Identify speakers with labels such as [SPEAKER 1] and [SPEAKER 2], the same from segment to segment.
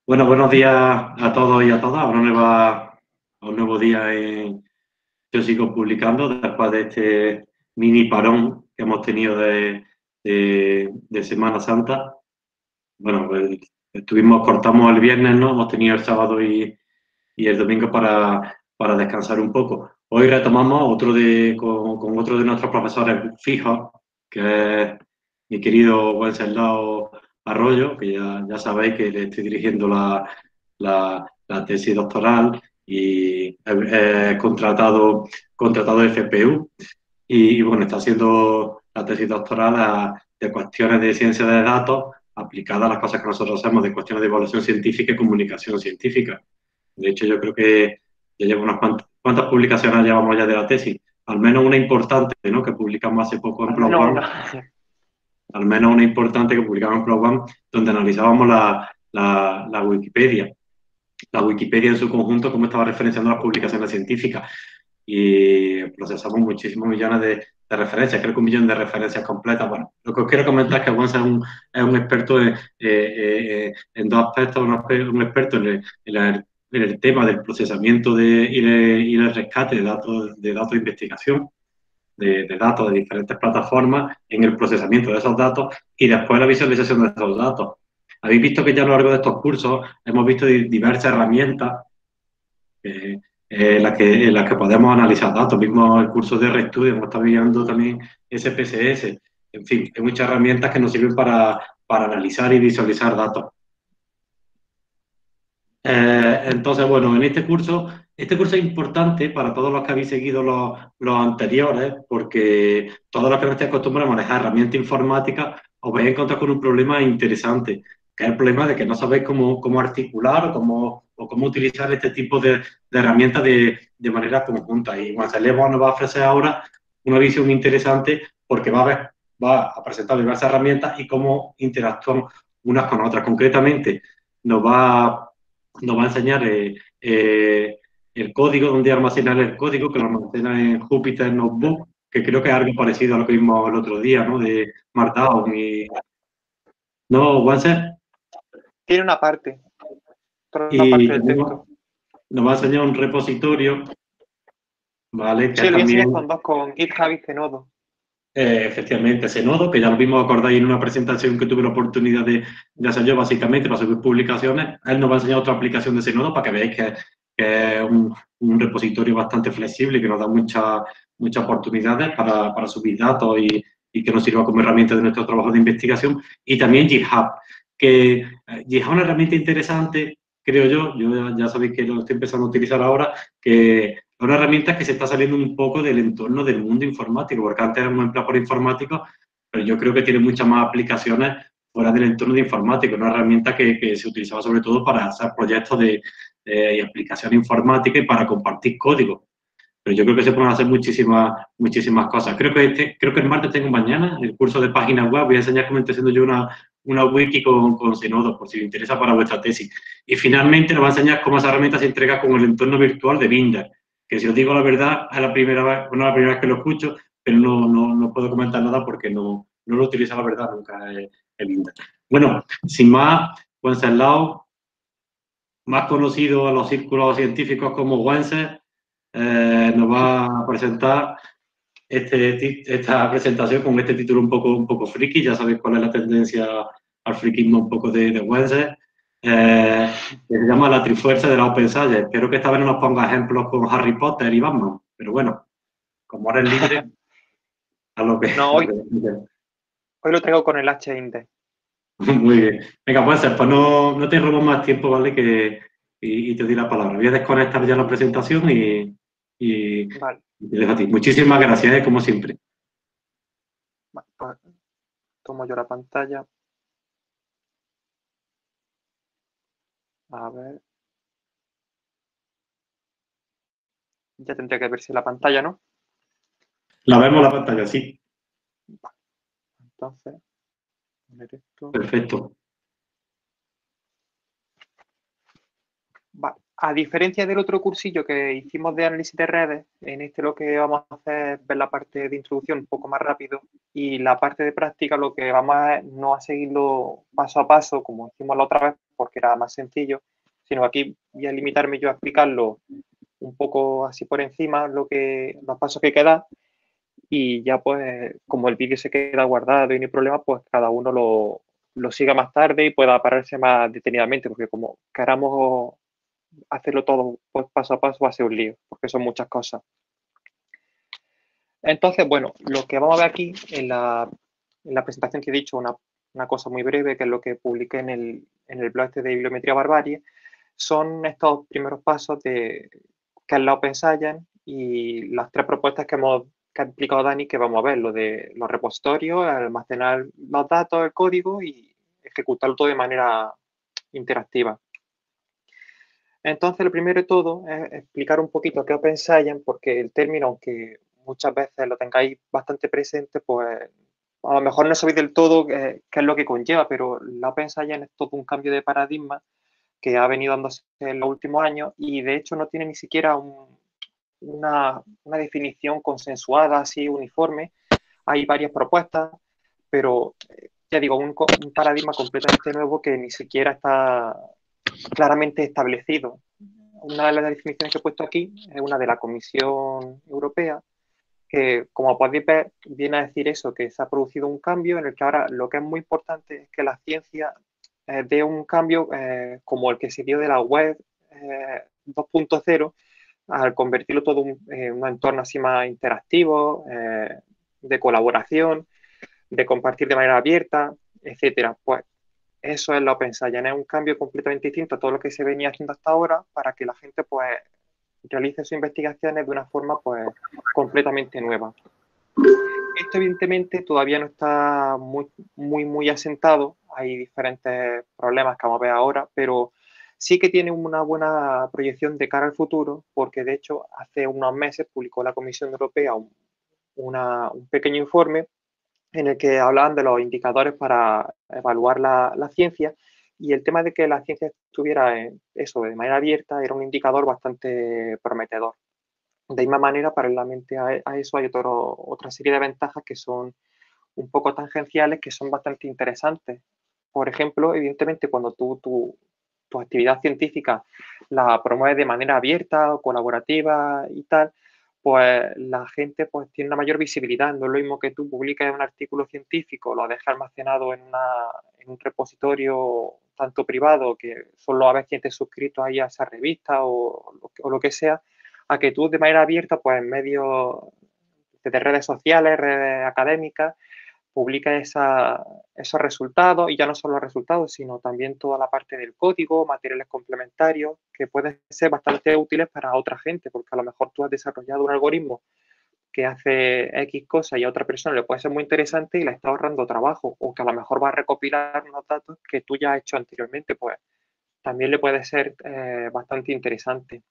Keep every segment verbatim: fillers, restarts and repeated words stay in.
[SPEAKER 1] Bueno, buenos días a todos y a todas. A una nueva, a un nuevo día en Yo Sigo Publicando después de este mini parón que hemos tenido de, de- de Semana Santa. Bueno, pues, estuvimos, cortamos el viernes, ¿no? Hemos tenido el sábado y, y el domingo para, para descansar un poco. Hoy retomamos otro de, con, con otro de nuestros profesores fijos, que es mi querido Wenceslao Arroyo, que ya, ya sabéis que le estoy dirigiendo la, la, la tesis doctoral y he, he contratado, contratado de F P U y, y, bueno, está haciendo la tesis doctoral a- de cuestiones de ciencia de datos aplicadas a las cosas que nosotros hacemos de cuestiones de evaluación científica y comunicación científica. De hecho, yo creo que ya llevo unas cuantas, cuantas publicaciones llevamos ya de la tesis, al menos una importante, ¿no? Que publicamos hace poco en
[SPEAKER 2] Al
[SPEAKER 1] PLOS
[SPEAKER 2] menos
[SPEAKER 1] ONE,
[SPEAKER 2] una.
[SPEAKER 1] al menos una importante que publicamos en PLOS ONE, donde analizábamos la, la, la Wikipedia, la Wikipedia en su conjunto, cómo estaba referenciando las publicaciones científicas. Y procesamos muchísimos millones de, de referencias, creo que un millón de referencias completas. Bueno, lo que os quiero comentar es que Gonza es un, es un experto en, eh, eh, en dos aspectos, un, un experto en el, en, el, en el, tema del procesamiento de, y, de, y del rescate de datos de, datos de investigación, de, de datos de diferentes plataformas, en el procesamiento de esos datos y después la visualización de esos datos. Habéis visto que ya a lo largo de estos cursos hemos visto diversas herramientas eh, eh, las que, en las que podemos analizar datos. Mismo el curso de RStudio, hemos estado viendo también S P S S. En fin, hay muchas herramientas que nos sirven para, para analizar y visualizar datos. Eh, entonces, bueno, en este curso, este curso es importante para todos los que habéis seguido los, los anteriores, porque todos los que no estéis acostumbrados a manejar herramientas informáticas, os vais a encontrar con un problema interesante, que es el problema de que no sabéis cómo, cómo articular o cómo, o cómo utilizar este tipo de, de herramientas de, de manera conjunta. Y Gonzalo nos va a ofrecer ahora una visión interesante porque va a, ver, va a presentar diversas herramientas y cómo interactúan unas con otras. Concretamente, nos va a nos va a enseñar eh, eh, el código, dónde almacenar el código, que lo almacena en Jupyter Notebook, que creo que es algo parecido a lo que vimos el otro día, ¿no? De Markdown y... ¿No, Wanser?
[SPEAKER 2] Tiene una parte, pero una
[SPEAKER 1] Y
[SPEAKER 2] parte del
[SPEAKER 1] también
[SPEAKER 2] texto.
[SPEAKER 1] nos va a enseñar un repositorio, ¿vale? Que
[SPEAKER 2] Sí,
[SPEAKER 1] es
[SPEAKER 2] lo voy a enseñar
[SPEAKER 1] también,
[SPEAKER 2] con dos, con GitHub y Zenodo.
[SPEAKER 1] eh, efectivamente, ese nodo, que ya lo vimos, acordáis, en una presentación que tuve la oportunidad de, de hacer yo, básicamente, para subir publicaciones. Él nos va a enseñar otra aplicación de ese nodo para que veáis que, que es un, un, repositorio bastante flexible y que nos da muchas muchas oportunidades para, para subir datos y, y, que nos sirva como herramienta de nuestro trabajo de investigación. Y también GitHub, que eh, GitHub es una herramienta interesante, creo yo, yo ya, ya sabéis que lo estoy empezando a utilizar ahora, que es una herramienta que se está saliendo un poco del entorno del mundo informático, porque antes éramos empleados por informáticos, pero yo creo que tiene muchas más aplicaciones fuera del entorno de informático. Una herramienta que, que se utilizaba sobre todo para hacer proyectos de, de aplicación informática y para compartir código. Pero yo creo que se pueden hacer muchísimas, muchísimas cosas. Creo que, este, creo que el martes tengo mañana el curso de páginas web. Voy a enseñar cómo estoy haciendo yo una, una wiki con, con Zenodo, por si os interesa para vuestra tesis. Y finalmente nos va a enseñar cómo esa herramienta se entrega con el entorno virtual de Binder, que si os digo la verdad, es la primera vez, bueno, la primera vez que lo escucho, pero no, no, no puedo comentar nada porque no, no lo utilizo la verdad nunca el, el Binder. Bueno, sin más, Wenceslao, más conocido a los círculos científicos como Wences, eh, nos va a presentar este, esta presentación con este título un poco, un poco friki. Ya sabéis cuál es la tendencia al frikismo un poco de, de Wences. Eh, que se llama La Trifuerza de la Open Science. Espero que esta vez no nos ponga ejemplos con Harry Potter y Batman, pero bueno, como eres libre, a lo que...
[SPEAKER 2] No,
[SPEAKER 1] Lo
[SPEAKER 2] hoy,
[SPEAKER 1] que
[SPEAKER 2] hoy lo traigo con el H-Index.
[SPEAKER 1] Muy bien. Venga, pues, pues no, no te robo más tiempo, ¿vale? Que, y, y te doy la palabra. Voy a desconectar ya la presentación y, y,
[SPEAKER 2] Vale,
[SPEAKER 1] y te dejo a ti. Muchísimas gracias, ¿eh? Como siempre.
[SPEAKER 2] vale, pues tomo yo la pantalla. A ver. Ya tendría que verse la pantalla, ¿no?
[SPEAKER 1] La vemos la pantalla, sí.
[SPEAKER 2] Vale, entonces, poner esto.
[SPEAKER 1] Perfecto.
[SPEAKER 2] Vale, a diferencia del otro cursillo que hicimos de análisis de redes, en este lo que vamos a hacer es ver la parte de introducción un poco más rápido y la parte de práctica lo que vamos a es no a seguirlo paso a paso como hicimos la otra vez porque era más sencillo, sino aquí voy a limitarme yo a explicarlo un poco así por encima lo que, los pasos que quedan y ya pues como el vídeo se queda guardado y no hay problema, pues cada uno lo, lo siga más tarde y pueda pararse más detenidamente porque como queramos hacerlo todo pues, paso a paso va a ser un lío, porque son muchas cosas. Entonces, bueno, lo que vamos a ver aquí en la, en la presentación que he dicho, una, una cosa muy breve, que es lo que publiqué en el, en el blog este de Bibliometría Barbarie, son estos primeros pasos de que es la Open Science y las tres propuestas que hemos que ha explicado Dani, que vamos a ver, lo de los repositorios, almacenar los datos, el código y ejecutarlo todo de manera interactiva. Entonces, lo primero de todo es explicar un poquito qué es Open Science, porque el término, aunque muchas veces lo tengáis bastante presente, pues a lo mejor no sabéis del todo qué, qué es lo que conlleva, pero la Open Science es todo un cambio de paradigma que ha venido dándose en los últimos años y de hecho no tiene ni siquiera un, una, una definición consensuada, así uniforme. Hay varias propuestas, pero ya digo, un, un paradigma completamente nuevo que ni siquiera está claramente establecido. Una de las definiciones que he puesto aquí es una de la Comisión Europea, que como podéis ver viene a decir eso, que se ha producido un cambio en el que ahora lo que es muy importante es que la ciencia eh, dé un cambio eh, como el que se dio de la web eh, dos punto cero al convertirlo todo en un, eh, un entorno así más interactivo, eh, de colaboración, de compartir de manera abierta, etcétera. Pues eso es la Open Science, es un cambio completamente distinto a todo lo que se venía haciendo hasta ahora para que la gente pues realice sus investigaciones de una forma pues completamente nueva. Esto evidentemente todavía no está muy, muy, muy asentado, hay diferentes problemas que vamos a ver ahora, pero sí que tiene una buena proyección de cara al futuro, porque de hecho hace unos meses publicó la Comisión Europea un, una, un pequeño informe en el que hablaban de los indicadores para evaluar la, la ciencia y el tema de que la ciencia estuviera en eso de manera abierta era un indicador bastante prometedor. De misma manera, paralelamente a, a eso hay otro, otra serie de ventajas que son un poco tangenciales, que son bastante interesantes. Por ejemplo, evidentemente, cuando tú, tú tu actividad científica la promueves de manera abierta o colaborativa y tal, pues la gente pues, tiene una mayor visibilidad. No es lo mismo que tú publiques un artículo científico, lo dejas almacenado en, una, en un repositorio tanto privado que solo a veces quien esté suscrito ahí a esa revista o, o lo que sea, a que tú de manera abierta, pues en medios de redes sociales, redes académicas, publica esa, esos resultados y ya no solo los resultados, sino también toda la parte del código, materiales complementarios que pueden ser bastante útiles para otra gente, porque a lo mejor tú has desarrollado un algoritmo que hace X cosas y a otra persona le puede ser muy interesante y le está ahorrando trabajo, o que a lo mejor va a recopilar unos datos que tú ya has hecho anteriormente, pues también le puede ser eh, bastante interesante.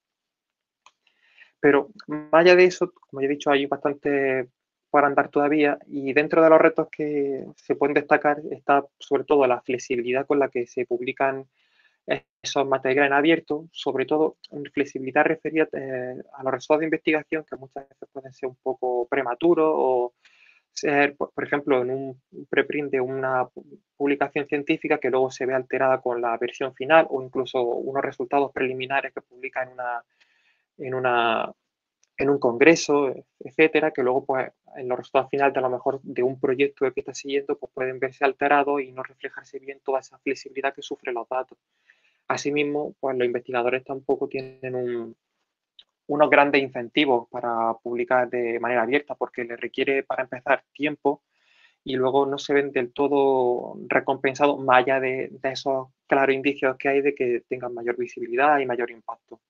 [SPEAKER 2] Pero más allá de eso, como ya he dicho, hay bastante para andar todavía y dentro de los retos que se pueden destacar está sobre todo la flexibilidad con la que se publican esos materiales en abierto, sobre todo flexibilidad referida eh, a los resultados de investigación que muchas veces pueden ser un poco prematuros o ser, por, por ejemplo, en un preprint de una publicación científica que luego se ve alterada con la versión final o incluso unos resultados preliminares que publica en una, en una en un congreso, etcétera, que luego pues en los resultados finales de a lo mejor de un proyecto que está siguiendo pues pueden verse alterados y no reflejarse bien toda esa flexibilidad que sufren los datos. Asimismo, pues los investigadores tampoco tienen un, unos grandes incentivos para publicar de manera abierta porque les requiere para empezar tiempo y luego no se ven del todo recompensados más allá de, de esos claros indicios que hay de que tengan mayor visibilidad y mayor impacto.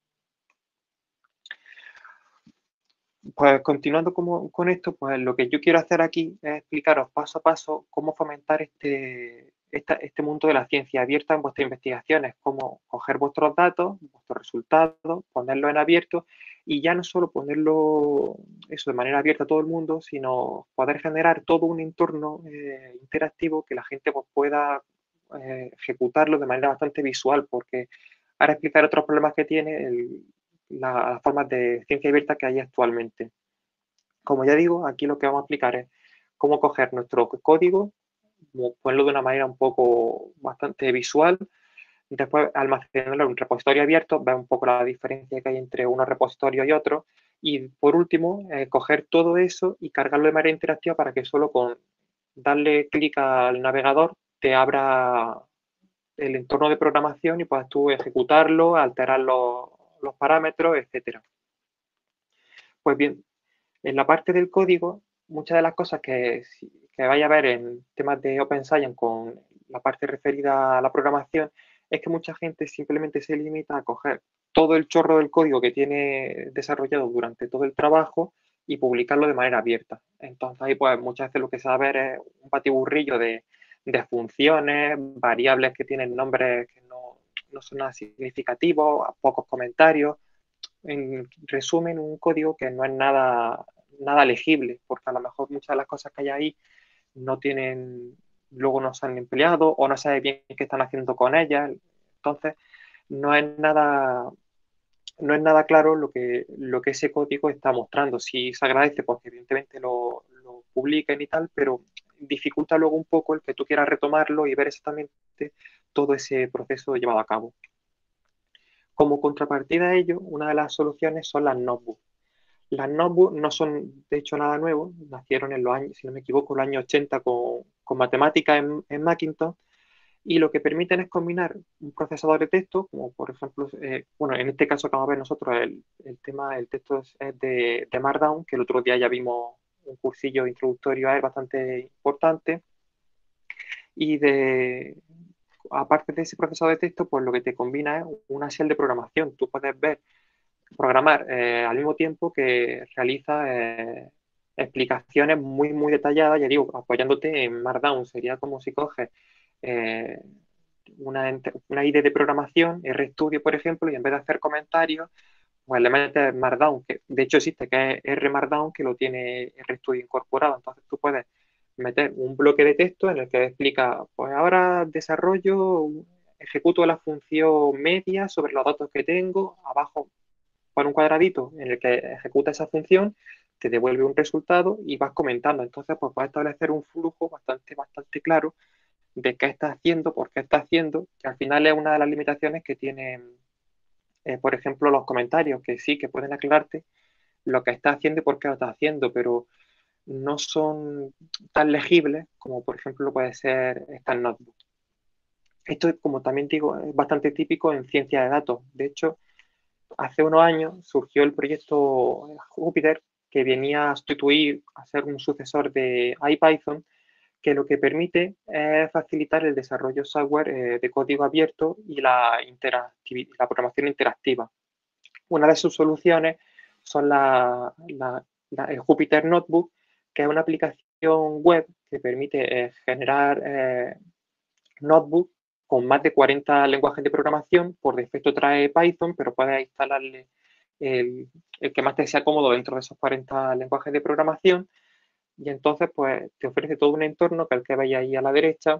[SPEAKER 2] Pues continuando como, con esto, pues lo que yo quiero hacer aquí es explicaros paso a paso cómo fomentar este, esta, este mundo de la ciencia abierta en vuestras investigaciones, cómo coger vuestros datos, vuestros resultados, ponerlos en abierto y ya no solo ponerlo eso de manera abierta a todo el mundo, sino poder generar todo un entorno eh, interactivo que la gente pues, pueda eh, ejecutarlo de manera bastante visual, porque Ahora explicar otros problemas que tiene el, la, las formas de ciencia abierta que hay actualmente. Como ya digo, aquí lo que vamos a explicar es cómo coger nuestro código, ponerlo de una manera un poco bastante visual, después almacenarlo en un repositorio abierto, ver un poco la diferencia que hay entre unos repositorios y otros, y por último, eh, coger todo eso y cargarlo de manera interactiva para que solo con darle clic al navegador te abra el entorno de programación y puedas tú ejecutarlo, alterar los, los parámetros, etcétera. Pues bien, en la parte del código, muchas de las cosas que, que vaya a ver en temas de Open Science con la parte referida a la programación es que mucha gente simplemente se limita a coger todo el chorro del código que tiene desarrollado durante todo el trabajo y publicarlo de manera abierta. Entonces ahí pues muchas veces lo que se va a ver es un batiburrillo de, de funciones, variables que tienen nombres que no, no son nada significativos, pocos comentarios. En resumen, un código que no es nada, nada legible, porque a lo mejor muchas de las cosas que hay ahí no tienen, luego no se han empleado o no sabe bien qué están haciendo con ellas. Entonces, no es nada, no es nada claro lo que, lo que ese código está mostrando. Sí se agradece porque evidentemente lo, lo publiquen y tal, pero dificulta luego un poco el que tú quieras retomarlo y ver exactamente todo ese proceso llevado a cabo. Como contrapartida a ello, una de las soluciones son las notebooks. Las notebooks no son, de hecho, nada nuevo. Nacieron en los años, si no me equivoco, en los años ochenta con, con matemáticas en, en Macintosh, y lo que permiten es combinar un procesador de texto, como por ejemplo, eh, bueno, en este caso que vamos a ver nosotros, el, el tema, el texto es, es de, de Markdown, que el otro día ya vimos un cursillo introductorio a él bastante importante, y de, aparte de ese procesador de texto, pues lo que te combina es una shell de programación. Tú puedes ver programar eh, al mismo tiempo que realiza eh, explicaciones muy, muy detalladas, ya digo, apoyándote en Markdown. Sería como si coges eh, una, una I D E de programación, RStudio, por ejemplo, y en vez de hacer comentarios, pues le metes Markdown, que de hecho existe, que es RMarkdown, que lo tiene RStudio incorporado. Entonces tú puedes meter un bloque de texto en el que explica, pues ahora desarrollo, ejecuto la función media sobre los datos que tengo, abajo pone un cuadradito en el que ejecuta esa función, te devuelve un resultado y vas comentando. Entonces, pues puedes establecer un flujo bastante, bastante claro de qué está haciendo, por qué está haciendo, que al final es una de las limitaciones que tienen, eh, por ejemplo, los comentarios, que sí, que pueden aclararte lo que está haciendo y por qué lo está haciendo, pero no son tan legibles como, por ejemplo, puede ser estas notebooks. Esto, como también digo, es bastante típico en ciencia de datos. De hecho, hace unos años surgió el proyecto Jupyter, que venía a sustituir, a ser un sucesor de IPython, que lo que permite es facilitar el desarrollo software eh, de código abierto y la, la programación interactiva. Una de sus soluciones son la, la, la, el Jupyter Notebook, que es una aplicación web que permite eh, generar eh, notebook con más de cuarenta lenguajes de programación. Por defecto trae Python, pero puedes instalarle el, el que más te sea cómodo dentro de esos cuarenta lenguajes de programación. Y entonces, pues, te ofrece todo un entorno, que es el que veis ahí a la derecha,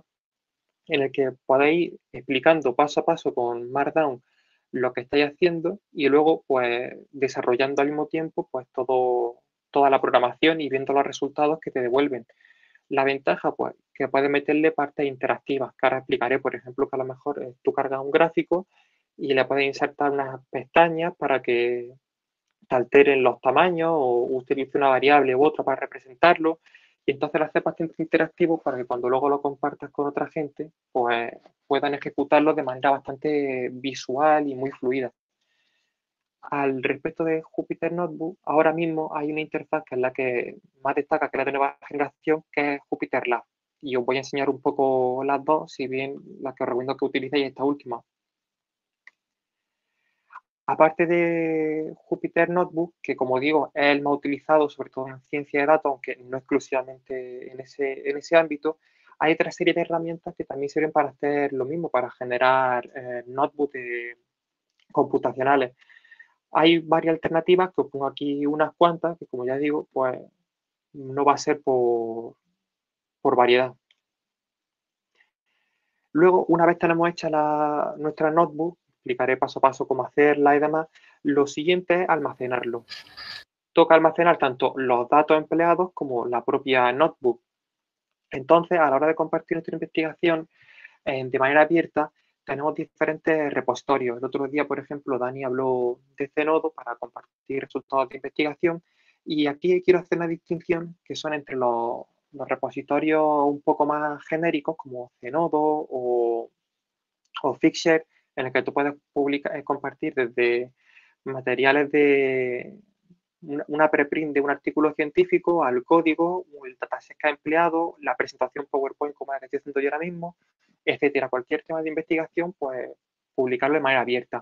[SPEAKER 2] en el que podéis ir explicando paso a paso con Markdown lo que estáis haciendo y luego, pues, desarrollando al mismo tiempo, pues, todo, toda la programación y viendo los resultados que te devuelven. La ventaja, pues, que puedes meterle partes interactivas, que ahora explicaré, por ejemplo, que a lo mejor eh, tú cargas un gráfico y le puedes insertar unas pestañas para que te alteren los tamaños o utilice una variable u otra para representarlo. Y entonces lo haces bastante interactivo para que cuando luego lo compartas con otra gente, pues puedan ejecutarlo de manera bastante visual y muy fluida. Al respecto de Jupyter Notebook, ahora mismo hay una interfaz que es la que más destaca, que es la de nueva generación, que es Jupyter Lab. Y os voy a enseñar un poco las dos, si bien la que os recomiendo que utilicéis esta última. Aparte de Jupyter Notebook, que como digo es el más utilizado sobre todo en ciencia de datos, aunque no exclusivamente en ese, en ese ámbito, hay otra serie de herramientas que también sirven para hacer lo mismo, para generar eh, notebooks eh, computacionales. Hay varias alternativas, que os pongo aquí unas cuantas, que como ya digo, pues no va a ser por, por variedad. Luego, una vez tenemos hecha la, nuestra notebook, explicaré paso a paso cómo hacerla y demás. Lo siguiente es almacenarlo. Toca almacenar tanto los datos empleados como la propia notebook. Entonces, a la hora de compartir nuestra investigación eh, de manera abierta, tenemos diferentes repositorios. El otro día, por ejemplo, Dani habló de Zenodo para compartir resultados de investigación y aquí quiero hacer una distinción que son entre los, los repositorios un poco más genéricos como Zenodo o, o Figshare, en el que tú puedes publicar, eh, compartir desde materiales de una, una preprint de un artículo científico al código, el dataset que ha empleado, la presentación PowerPoint como la que estoy haciendo yo ahora mismo, etcétera. Cualquier tema de investigación, pues publicarlo de manera abierta.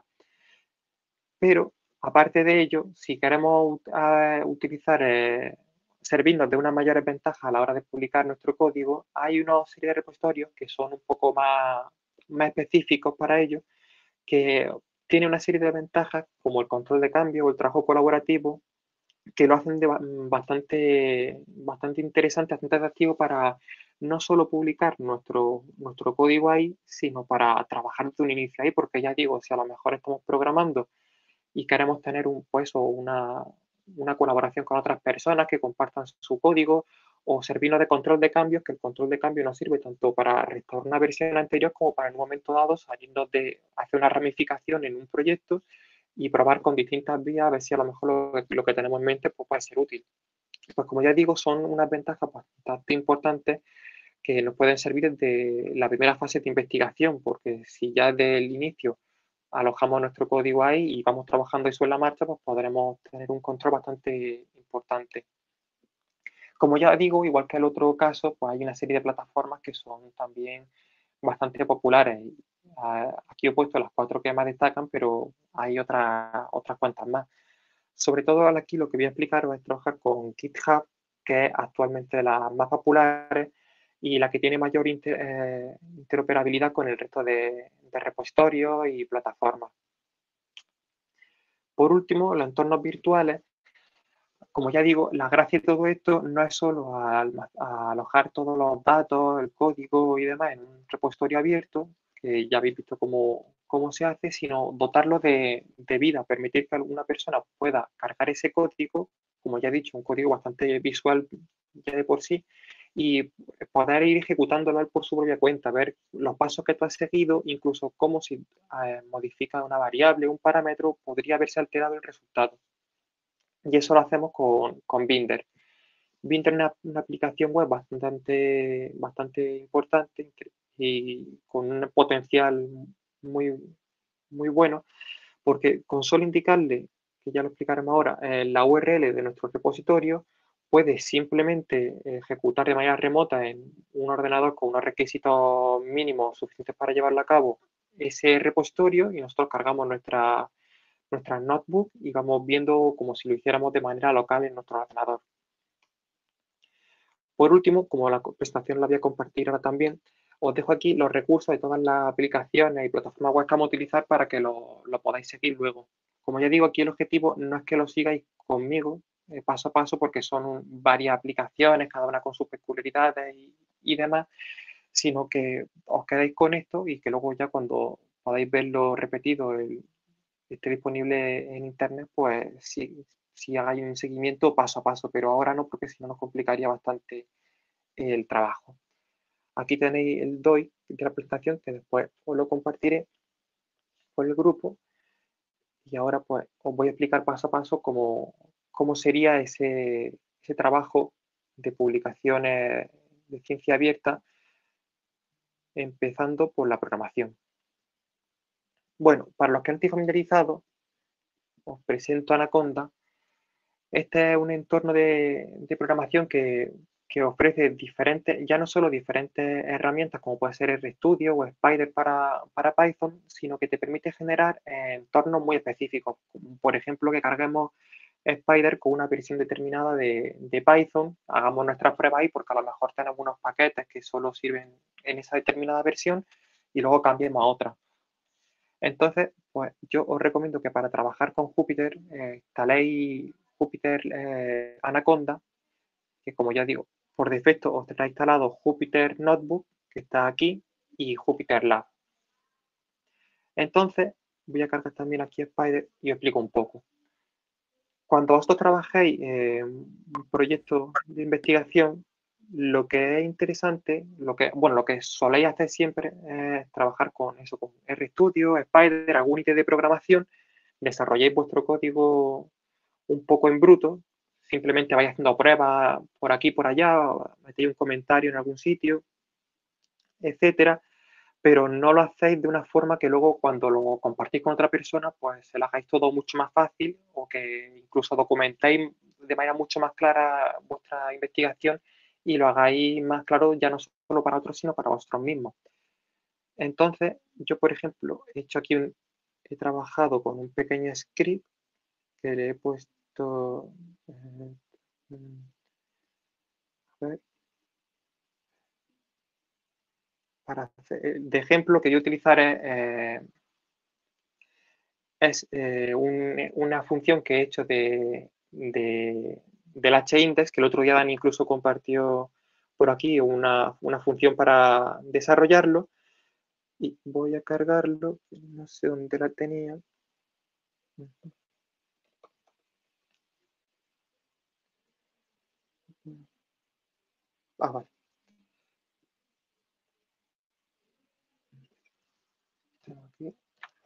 [SPEAKER 2] Pero, aparte de ello, si queremos uh, utilizar, eh, servirnos de unas mayores ventajas a la hora de publicar nuestro código, hay una serie de repositorios que son un poco más, más específicos para ello, que tiene una serie de ventajas como el control de cambio o el trabajo colaborativo, que lo hacen de bastante, bastante interesante, bastante atractivo para no solo publicar nuestro, nuestro código ahí, sino para trabajar desde un inicio ahí, porque ya digo, si a lo mejor estamos programando y queremos tener un, pues, una, una colaboración con otras personas que compartan su código o servirnos de control de cambios, que el control de cambio nos sirve tanto para restaurar una versión anterior como para en un momento dado salirnos de hacer una ramificación en un proyecto y probar con distintas vías a ver si a lo mejor lo, lo que tenemos en mente pues, puede ser útil. Pues como ya digo, son unas ventajas bastante importantes que nos pueden servir desde la primera fase de investigación, porque si ya desde el inicio alojamos nuestro código ahí y vamos trabajando eso en la marcha, pues podremos tener un control bastante importante. Como ya digo, igual que el otro caso, pues hay una serie de plataformas que son también bastante populares. Aquí he puesto las cuatro que más destacan, pero hay otras, otras cuantas más. Sobre todo aquí lo que voy a explicaros es trabajar con GitHub, que es actualmente la más populares y la que tiene mayor inter, eh, interoperabilidad con el resto de, de repositorios y plataformas. Por último, los entornos virtuales. Como ya digo, la gracia de todo esto no es solo a, a alojar todos los datos, el código y demás en un repositorio abierto, que ya habéis visto cómo, cómo se hace, sino dotarlo de, de vida, permitir que alguna persona pueda cargar ese código, como ya he dicho, un código bastante visual ya de por sí, y poder ir ejecutándolo por su propia cuenta, ver los pasos que tú has seguido, incluso cómo si eh, modifica una variable, un parámetro, podría haberse alterado el resultado. Y eso lo hacemos con, con Binder. Binder es una, una, aplicación web bastante, bastante importante y con un potencial muy, muy bueno, porque con solo indicarle, que ya lo explicaremos ahora, eh, la U R L de nuestro repositorio, puede simplemente ejecutar de manera remota en un ordenador con unos requisitos mínimos suficientes para llevarlo a cabo ese repositorio y nosotros cargamos nuestra nuestra notebook y vamos viendo como si lo hiciéramos de manera local en nuestro ordenador. Por último, como la presentación la voy a compartir ahora también, os dejo aquí los recursos de todas las aplicaciones y plataformas web que vamos a utilizar para que lo, lo podáis seguir luego. Como ya digo, aquí el objetivo no es que lo sigáis conmigo eh, paso a paso porque son varias aplicaciones, cada una con sus peculiaridades y, y demás, sino que os quedéis con esto y que luego ya cuando podáis verlo repetido el, esté disponible en internet, pues sí, sí hagáis un seguimiento paso a paso, pero ahora no, porque si no nos complicaría bastante el trabajo. Aquí tenéis el D O I de la presentación, que después os lo compartiré por el grupo. Y ahora pues os voy a explicar paso a paso cómo, cómo sería ese, ese trabajo de publicaciones de ciencia abierta, empezando por la programación. Bueno, para los que no estéis familiarizados, os presento Anaconda. Este es un entorno de, de programación que, que, ofrece diferentes, ya no solo diferentes herramientas como puede ser RStudio o Spider para, para Python, sino que te permite generar entornos muy específicos. Por ejemplo, que carguemos Spider con una versión determinada de, de Python, hagamos nuestras pruebas ahí porque a lo mejor tenemos unos paquetes que solo sirven en esa determinada versión y luego cambiemos a otra. Entonces, pues yo os recomiendo que para trabajar con Jupyter eh, instaléis Jupyter eh, Anaconda, que como ya digo, por defecto os tendrá instalado Jupyter Notebook, que está aquí, y Jupyter Lab. Entonces, voy a cargar también aquí Spider y os explico un poco. Cuando vosotros trabajéis en un proyecto de investigación, lo que es interesante, lo que, bueno, lo que soléis hacer siempre es trabajar con eso, con RStudio, Spider, algún I T de programación, desarrolléis vuestro código un poco en bruto, simplemente vais haciendo pruebas por aquí, por allá, metéis un comentario en algún sitio, etcétera, pero no lo hacéis de una forma que luego cuando lo compartís con otra persona, pues se lo hagáis todo mucho más fácil o que incluso documentéis de manera mucho más clara vuestra investigación y lo hagáis más claro ya no solo para otros, sino para vosotros mismos. Entonces, yo, por ejemplo, he hecho aquí un, he trabajado con un pequeño script que le he puesto, eh, a ver, para hacer, de ejemplo que yo utilizaré eh, es eh, un, una función que he hecho de, de, del H-index, que el otro día Dani incluso compartió por aquí una, una función para desarrollarlo. Y voy a cargarlo, no sé dónde la tenía. Ah, vale. Tengo aquí.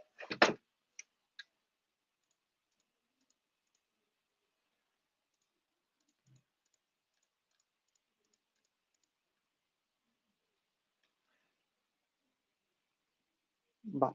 [SPEAKER 2] Vale.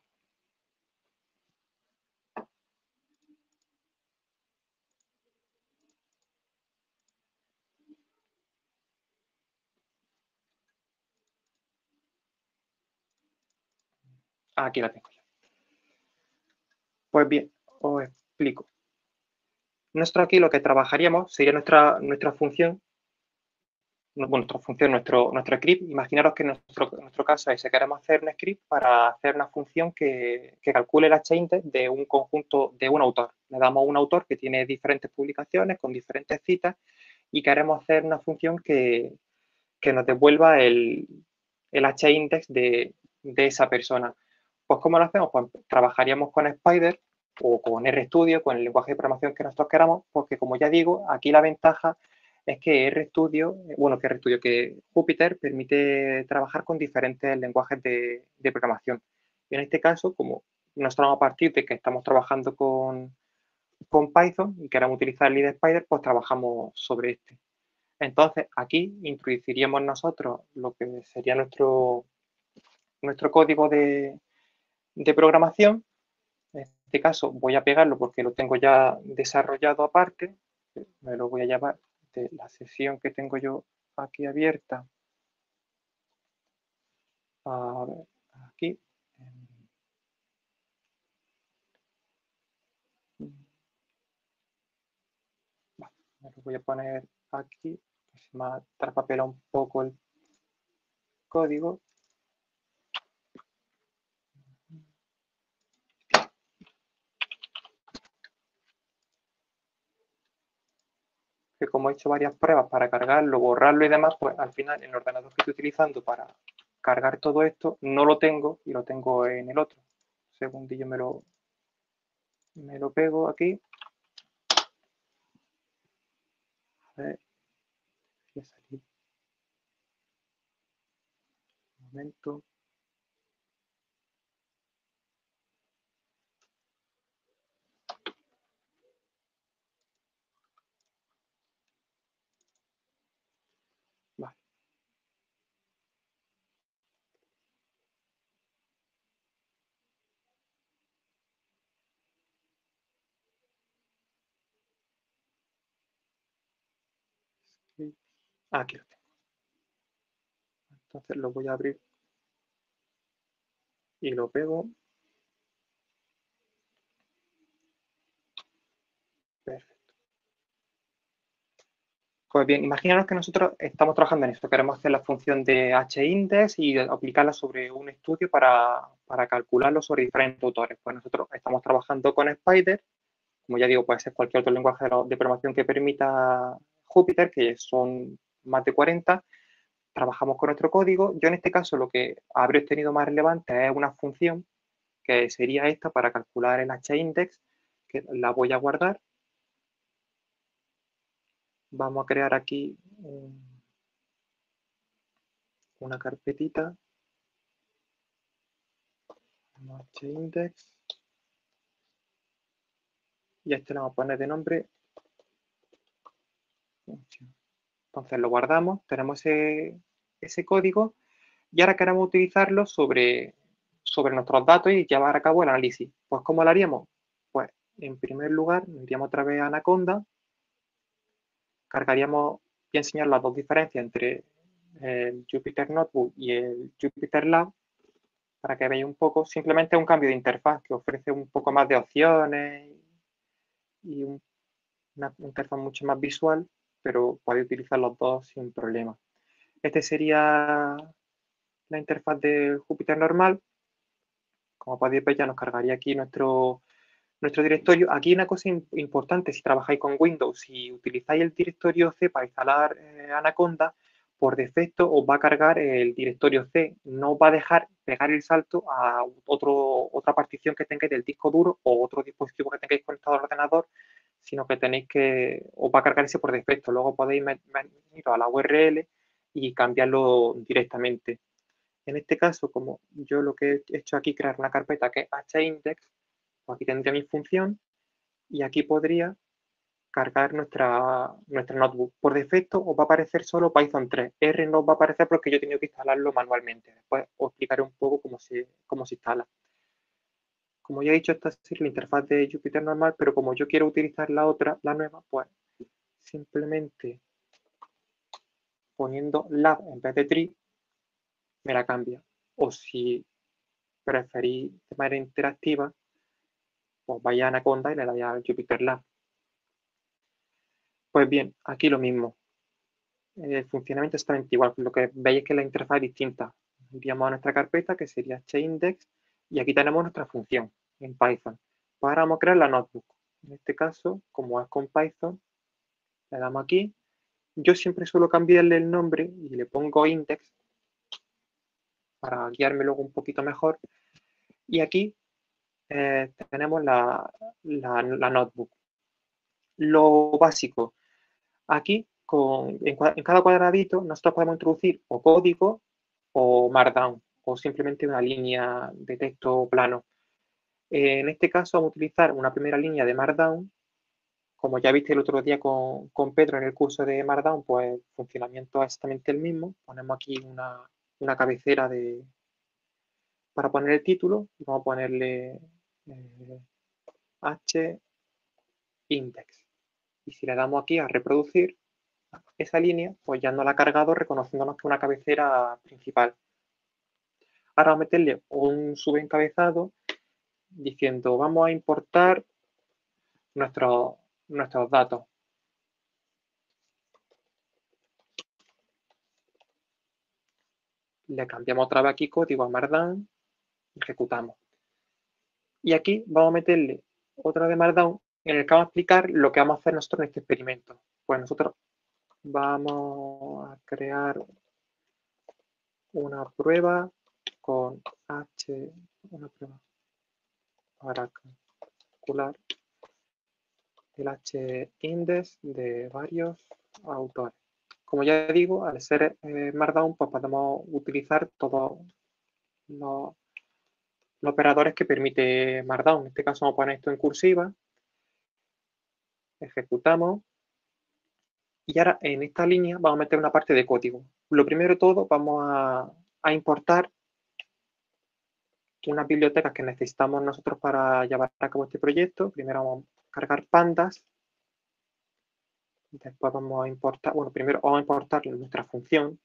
[SPEAKER 2] Ah, aquí la tengo ya. Pues bien, os explico. Nosotros aquí lo que trabajaríamos sería nuestra, nuestra función, bueno, nuestra función, nuestro, nuestro script. Imaginaros que nuestro, nuestro caso es que queremos hacer un script para hacer una función que, que calcule el H-index de un conjunto, de un autor. Le damos a un autor que tiene diferentes publicaciones con diferentes citas y queremos hacer una función que, que nos devuelva el, el H-index de, de esa persona. Pues, ¿cómo lo hacemos? Pues trabajaríamos con Spider o con RStudio, con el lenguaje de programación que nosotros queramos, porque como ya digo, aquí la ventaja es que RStudio, bueno, que RStudio, que Jupyter permite trabajar con diferentes lenguajes de, de programación. Y en este caso, como nosotros a partir de que estamos trabajando con, con Python y queramos utilizar el I D E Spider, pues trabajamos sobre este. Entonces, aquí introduciríamos nosotros lo que sería nuestro, nuestro código de, de programación. En este caso voy a pegarlo porque lo tengo ya desarrollado aparte. Me lo voy a llevar de la sesión que tengo yo aquí abierta. A ver, aquí. Vale, me lo voy a poner aquí. Se me ha traspapelado un poco el código. Que como he hecho varias pruebas para cargarlo, borrarlo y demás, pues al final el ordenador que estoy utilizando para cargar todo esto no lo tengo y lo tengo en el otro. Segundillo me lo, me lo pego aquí. A ver, voy a salir un momento. Vale. Ah, aquí lo tengo. Entonces lo voy a abrir y lo pego. Perfecto. Pues bien, imaginaros que nosotros estamos trabajando en esto. Queremos hacer la función de H-index y aplicarla sobre un estudio para, para calcularlo sobre diferentes autores. Pues nosotros estamos trabajando con Spider. Como ya digo, puede ser cualquier otro lenguaje de programación que permita Jupyter, que son más de cuarenta. Trabajamos con nuestro código. Yo en este caso lo que habré obtenido más relevante es una función que sería esta para calcular el h-index, que la voy a guardar. Vamos a crear aquí un, una carpetita. H-index. Y a este le vamos a poner de nombre función. Entonces lo guardamos, tenemos ese, ese código y ahora queremos utilizarlo sobre, sobre nuestros datos y llevar a cabo el análisis. Pues ¿cómo lo haríamos? Pues en primer lugar, iríamos otra vez a Anaconda, cargaríamos, voy a enseñar las dos diferencias entre el Jupyter Notebook y el Jupyter Lab, para que veáis un poco, simplemente un cambio de interfaz que ofrece un poco más de opciones y un, una interfaz mucho más visual, pero podéis utilizar los dos sin problema. Este sería la interfaz de Jupyter normal. Como podéis ver, ya nos cargaría aquí nuestro, nuestro directorio. Aquí una cosa importante, si trabajáis con Windows, si utilizáis el directorio C para instalar eh, Anaconda, por defecto os va a cargar el directorio C. No os va a dejar pegar el salto a otro, otra partición que tengáis del disco duro o otro dispositivo que tengáis conectado al ordenador, sino que tenéis que, os va a cargar ese por defecto. Luego podéis venir a la U R L y cambiarlo directamente. En este caso, como yo lo que he hecho aquí, crear una carpeta que es h-index, pues aquí tendría mi función y aquí podría cargar nuestra, nuestra notebook. Por defecto os va a aparecer solo Python tres. R no os va a aparecer porque yo he tenido que instalarlo manualmente. Después os explicaré un poco cómo se, cómo se instala. Como ya he dicho, esta es la interfaz de Jupyter normal, pero como yo quiero utilizar la otra, la nueva, pues simplemente poniendo lab en vez de tree, me la cambia. O si preferís de manera interactiva, pues vaya a Anaconda y le dais a Jupyter Lab. Pues bien, aquí lo mismo. El funcionamiento es exactamente igual. Lo que veis es que la interfaz es distinta. Iríamos a nuestra carpeta, que sería h-index, y aquí tenemos nuestra función en Python. Pues ahora vamos a crear la notebook. En este caso, como es con Python, le damos aquí. Yo siempre suelo cambiarle el nombre y le pongo index para guiarme luego un poquito mejor. Y aquí eh, tenemos la, la, la notebook. Lo básico. Aquí, con, en, en cada cuadradito, nosotros podemos introducir o código o Markdown, o simplemente una línea de texto plano. Eh, en este caso vamos a utilizar una primera línea de Markdown. Como ya viste el otro día con, con Pedro en el curso de Markdown, pues el funcionamiento es exactamente el mismo. Ponemos aquí una, una cabecera de, para poner el título y vamos a ponerle eh, h-index. Y si le damos aquí a reproducir esa línea, pues ya nos la ha cargado reconociéndonos que es una cabecera principal. Ahora vamos a meterle un subencabezado diciendo vamos a importar nuestros, nuestros datos. Le cambiamos otra vez aquí código a Markdown, ejecutamos. Y aquí vamos a meterle otra de Markdown en el que vamos a explicar lo que vamos a hacer nosotros en este experimento. Pues nosotros vamos a crear una prueba con H, una prueba para calcular el h-index de varios autores. Como ya digo, al ser eh, Markdown, pues podemos utilizar todos los, los operadores que permite Markdown. En este caso vamos a poner esto en cursiva, ejecutamos, y ahora en esta línea vamos a meter una parte de código. Lo primero de todo, vamos a, a importar unas bibliotecas que necesitamos nosotros para llevar a cabo este proyecto. Primero vamos a cargar pandas. Después vamos a importar, bueno, primero vamos a importar nuestra función.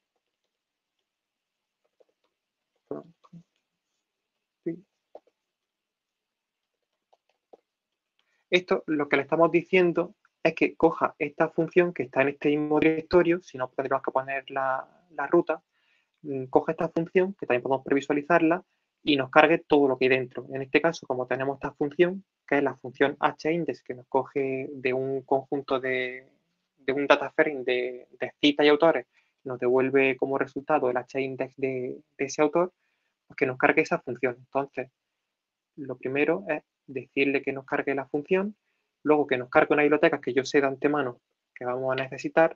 [SPEAKER 2] Esto lo que le estamos diciendo es que coja esta función que está en este mismo directorio, si no tendríamos que poner la, la ruta, coja esta función, que también podemos previsualizarla, y nos cargue todo lo que hay dentro. En este caso, como tenemos esta función, que es la función h-index, que nos coge de un conjunto de, de un data frame de, de citas y autores, nos devuelve como resultado el h-index de, de ese autor, pues que nos cargue esa función. Entonces, lo primero es decirle que nos cargue la función, luego que nos cargue una biblioteca que yo sé de antemano que vamos a necesitar.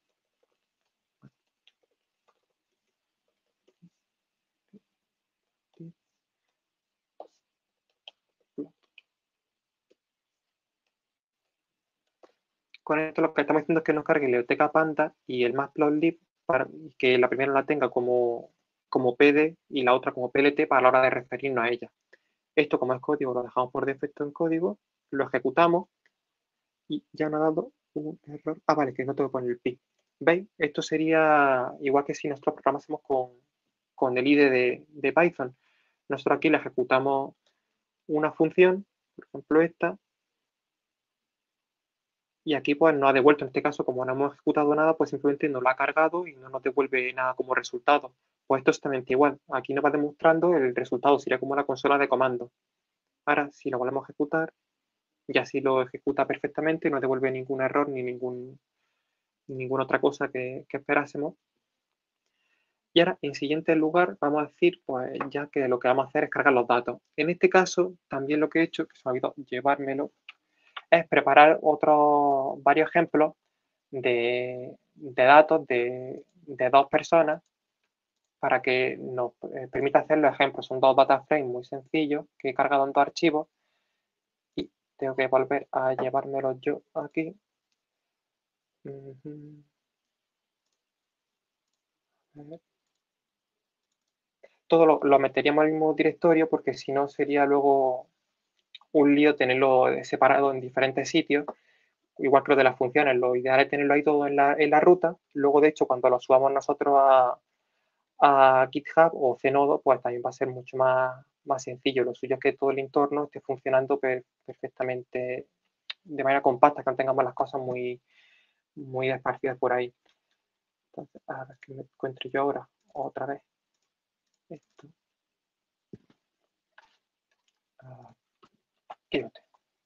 [SPEAKER 2] Con esto lo que estamos diciendo es que nos cargue la biblioteca Panda y el matplotlib para que la primera la tenga como, como P D y la otra como P L T para la hora de referirnos a ella. Esto, como es código, lo dejamos por defecto en código, lo ejecutamos y ya nos ha dado un error. Ah, vale, que no tengo que poner el pi. ¿Veis? Esto sería igual que si nosotros programásemos con, con el I D E de, de Python. Nosotros aquí le ejecutamos una función, por ejemplo esta, y aquí pues nos ha devuelto, en este caso, como no hemos ejecutado nada, pues simplemente nos lo ha cargado y no nos devuelve nada como resultado. Pues esto es exactamente igual. Aquí nos va demostrando el resultado, sería como la consola de comandos. Ahora, si lo volvemos a ejecutar, ya sí lo ejecuta perfectamente, no devuelve ningún error ni ningún, ninguna otra cosa que, que esperásemos. Y ahora, en siguiente lugar, vamos a decir, pues ya que lo que vamos a hacer es cargar los datos. En este caso, también lo que he hecho, que se me ha olvidado llevármelo, es preparar otros varios ejemplos de, de datos de, de dos personas para que nos eh, permita hacer los ejemplos. Son dos data frames muy sencillos que he cargado en dos archivos y tengo que volver a llevármelos yo aquí. Uh-huh. Todo lo, lo meteríamos al mismo directorio porque si no sería luego un lío tenerlo separado en diferentes sitios, igual que lo de las funciones. Lo ideal es tenerlo ahí todo en la, en la ruta. Luego, de hecho, cuando lo subamos nosotros a, a GitHub o Zenodo, pues también va a ser mucho más, más sencillo. Lo suyo es que todo el entorno esté funcionando per, perfectamente de manera compacta, que no tengamos las cosas muy, muy esparcidas por ahí. Entonces, a ver que me encuentro yo ahora, otra vez. Esto. Aquí lo tengo.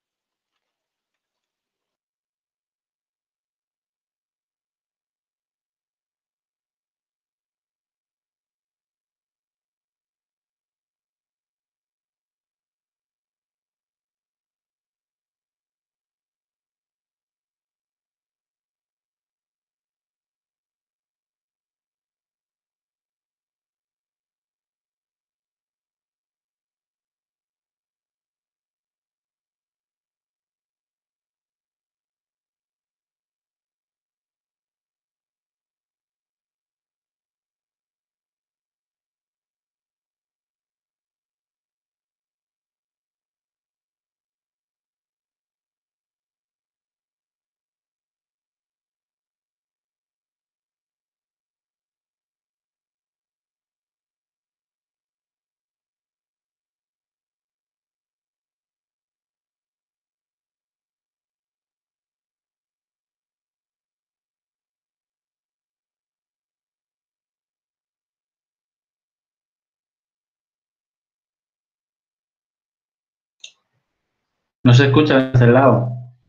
[SPEAKER 3] No se escucha de este lado.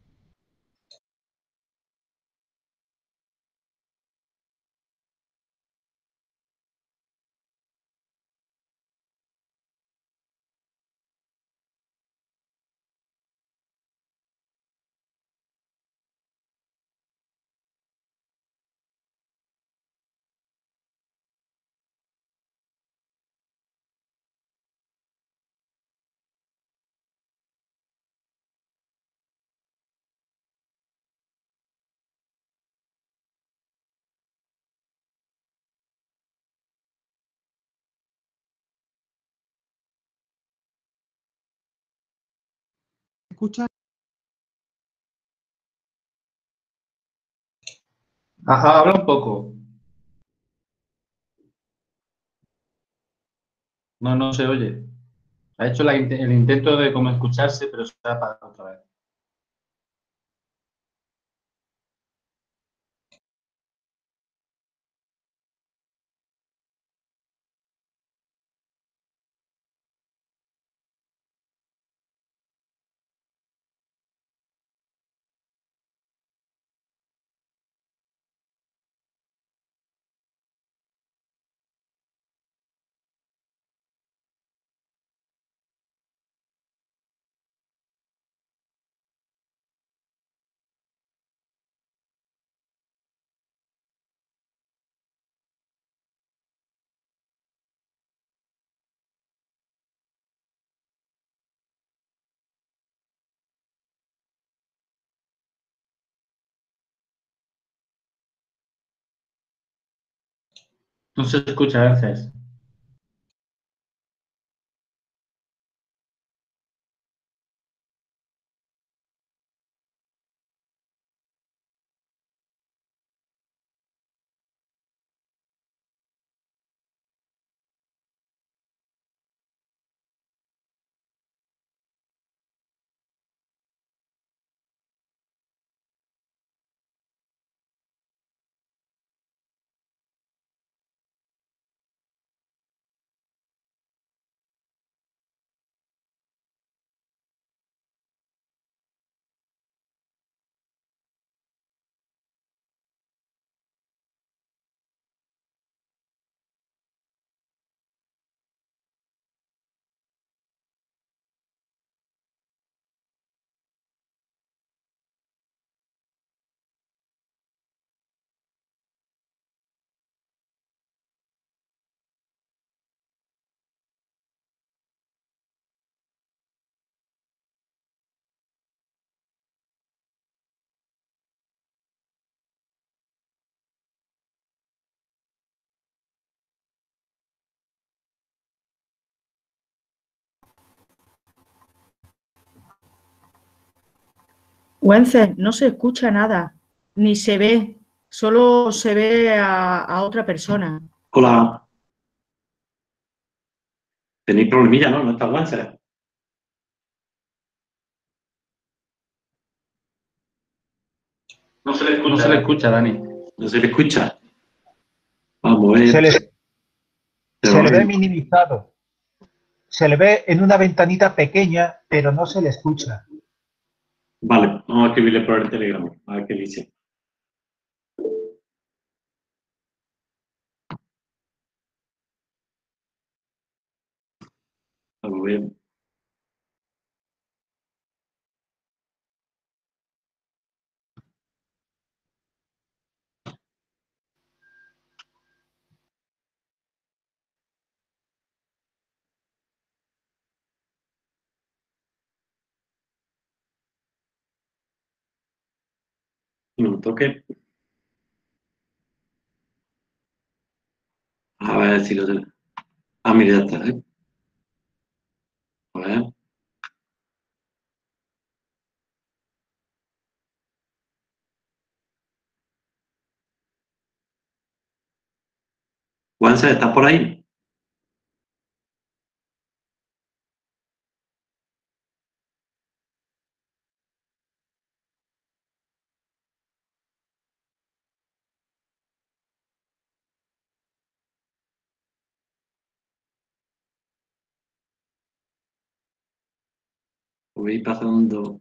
[SPEAKER 2] ¿Escucha?
[SPEAKER 3] Ajá, habla un poco. No, no se oye. Ha hecho la, el intento de como escucharse, pero se ha apagado otra vez. No se escucha a veces.
[SPEAKER 4] Wences, no se escucha nada, ni se ve, solo se ve a, a otra persona.
[SPEAKER 1] Hola. Tenéis problemilla, ¿no? No está Wences.
[SPEAKER 3] No se le escucha, no se le escucha, Dani.
[SPEAKER 1] No se le escucha. Vamos a ver.
[SPEAKER 5] Se le,
[SPEAKER 1] Pero
[SPEAKER 5] se le ve
[SPEAKER 1] bueno.
[SPEAKER 5] minimizado. Se le ve en una ventanita pequeña, pero no se le escucha.
[SPEAKER 1] Vale, vamos a escribirle por el Telegram. A ver qué dice. Vamos a ver. Un toque. A ver si lo tengo. Ah, mira, ya está, ¿eh? A ver. Wences, ¿estás por ahí? Voy pasando.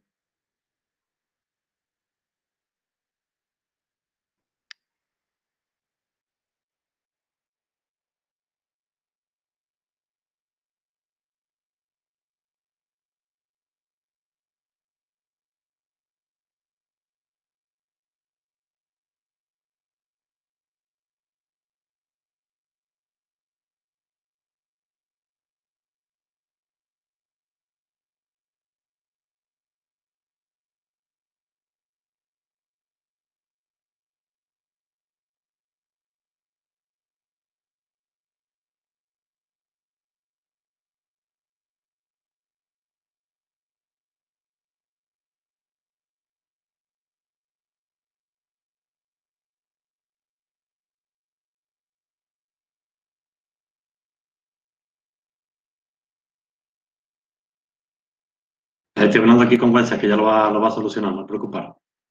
[SPEAKER 1] Estoy hablando aquí con Wences, que ya lo va, lo va a solucionar, no os preocupéis.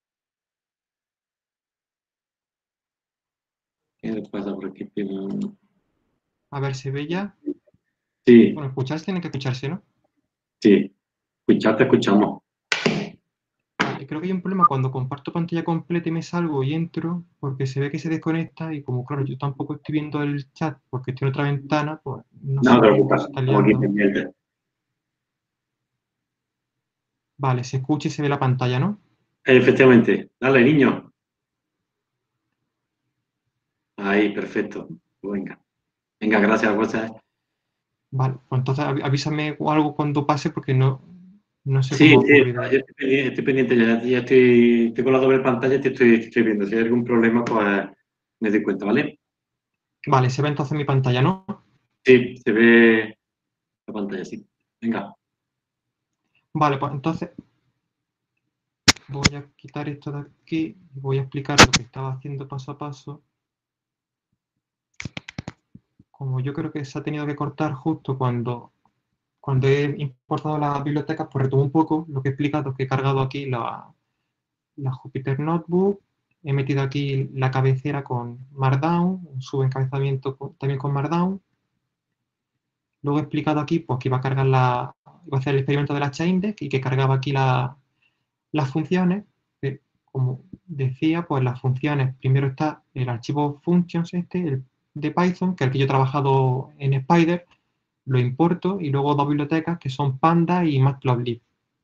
[SPEAKER 1] ¿Qué pasa por aquí?
[SPEAKER 6] A ver, ¿se ve ya?
[SPEAKER 1] Sí,
[SPEAKER 6] Bueno, escucharse tiene que escucharse, ¿no?
[SPEAKER 1] sí. Escucharte, escuchamos.
[SPEAKER 6] Vale, creo que hay un problema cuando comparto pantalla completa y me salgo y entro, porque se ve que se desconecta y como, claro, yo tampoco estoy viendo el chat porque estoy en otra ventana, pues no
[SPEAKER 1] No
[SPEAKER 6] sé
[SPEAKER 1] te
[SPEAKER 6] qué
[SPEAKER 1] preocupes,
[SPEAKER 6] se está
[SPEAKER 1] estamos aquí
[SPEAKER 6] liando.
[SPEAKER 1] pendientes.
[SPEAKER 6] Vale, se escucha y se ve la pantalla, ¿no?
[SPEAKER 1] Efectivamente. Dale, niño. Ahí, perfecto. Venga. Venga, gracias, Wences.
[SPEAKER 6] Vale, pues entonces avi- avísame o algo cuando pase porque no, no sé
[SPEAKER 1] Sí,
[SPEAKER 6] cómo ha
[SPEAKER 1] sí,
[SPEAKER 6] ocurrido.
[SPEAKER 1] yo estoy pendiente, estoy pendiente, ya, ya estoy, estoy con la doble pantalla y te estoy, te estoy viendo. Si hay algún problema, pues me doy cuenta, ¿vale?
[SPEAKER 6] Vale, se ve entonces mi pantalla, ¿no?
[SPEAKER 1] Sí, se ve la pantalla, sí. Venga.
[SPEAKER 6] Vale, pues entonces voy a quitar esto de aquí y voy a explicar lo que estaba haciendo paso a paso. Como yo creo que se ha tenido que cortar justo cuando, cuando he importado las bibliotecas, pues retomo un poco lo que he explicado, que he cargado aquí la, la Jupyter Notebook, he metido aquí la cabecera con Markdown, un subencabezamiento con, también con Markdown. Luego he explicado aquí pues, que iba a cargar la, iba a hacer el experimento de la Chaindex y que cargaba aquí la, las funciones. Que, como decía, pues las funciones, primero está el archivo functions este, el de Python, que es el que yo he trabajado en Spider, lo importo y luego dos bibliotecas que son Panda y Matplotlib.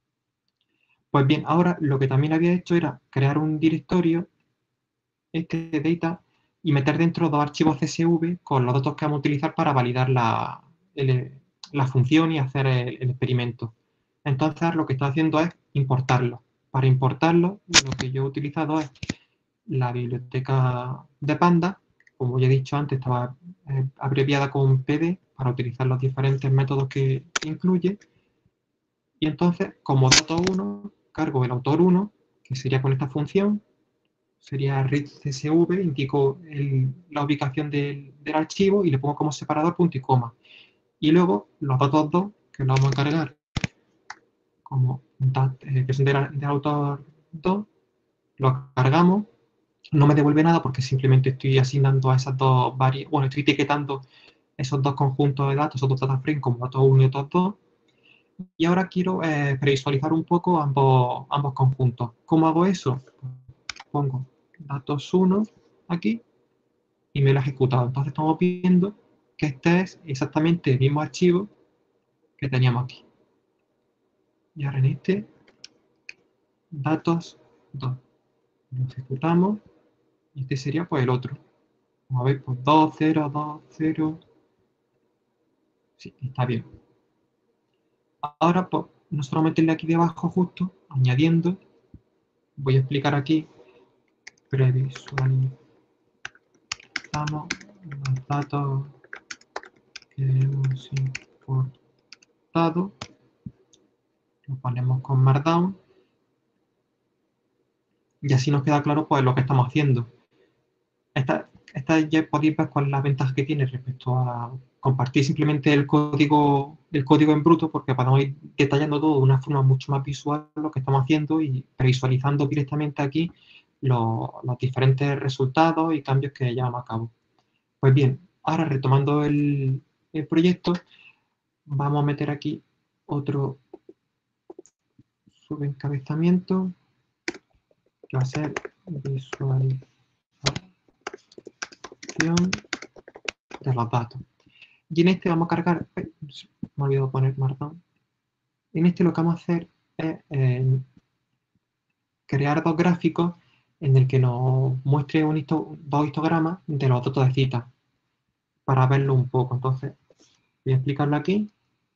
[SPEAKER 6] Pues bien, ahora lo que también había hecho era crear un directorio, este de data, y meter dentro dos archivos C S V con los datos que vamos a utilizar para validar la, el, la función y hacer el, el experimento. Entonces lo que estoy haciendo es importarlo. Para importarlo, lo que yo he utilizado es la biblioteca de Panda, como ya he dicho antes, estaba eh, abreviada con P D para utilizar los diferentes métodos que incluye. Y entonces, como dato uno, cargo el autor uno, que sería con esta función, sería readCSV, indico el, la ubicación del, del archivo y le pongo como separador punto y coma. Y luego los datos dos, que lo vamos a cargar como dat, eh, que son del, del autor dos, los cargamos. No me devuelve nada porque simplemente estoy asignando a esas dos variables, bueno, estoy etiquetando esos dos conjuntos de datos, esos dos data frames como datos uno y datos dos. Y ahora quiero eh, previsualizar un poco ambos, ambos conjuntos. ¿Cómo hago eso? Pongo datos uno aquí y me lo he ejecutado. Entonces estamos viendo que este es exactamente el mismo archivo que teníamos aquí. Y ahora en este, datos dos. Lo ejecutamos y este sería pues el otro. Como veis, pues dos, cero, dos, cero. Sí, está bien. Ahora, pues, no solo meterle aquí debajo justo, añadiendo, voy a explicar aquí, previsualizamos los datos que hemos importado, lo ponemos con Markdown, y así nos queda claro pues lo que estamos haciendo. Esta, esta ya podéis ver cuál es la ventaja que tiene respecto a compartir simplemente el código, el código en bruto, porque podemos ir detallando todo de una forma mucho más visual lo que estamos haciendo y previsualizando directamente aquí los, los diferentes resultados y cambios que llevamos a cabo. Pues bien, ahora retomando el, el proyecto, vamos a meter aquí otro subencabezamiento que va a ser visualización de los datos. Y en este vamos a cargar, me he olvidado poner Markdown. En este lo que vamos a hacer es eh, crear dos gráficos en el que nos muestre un histo, dos histogramas de los datos de cita para verlo un poco. Entonces, voy a explicarlo aquí.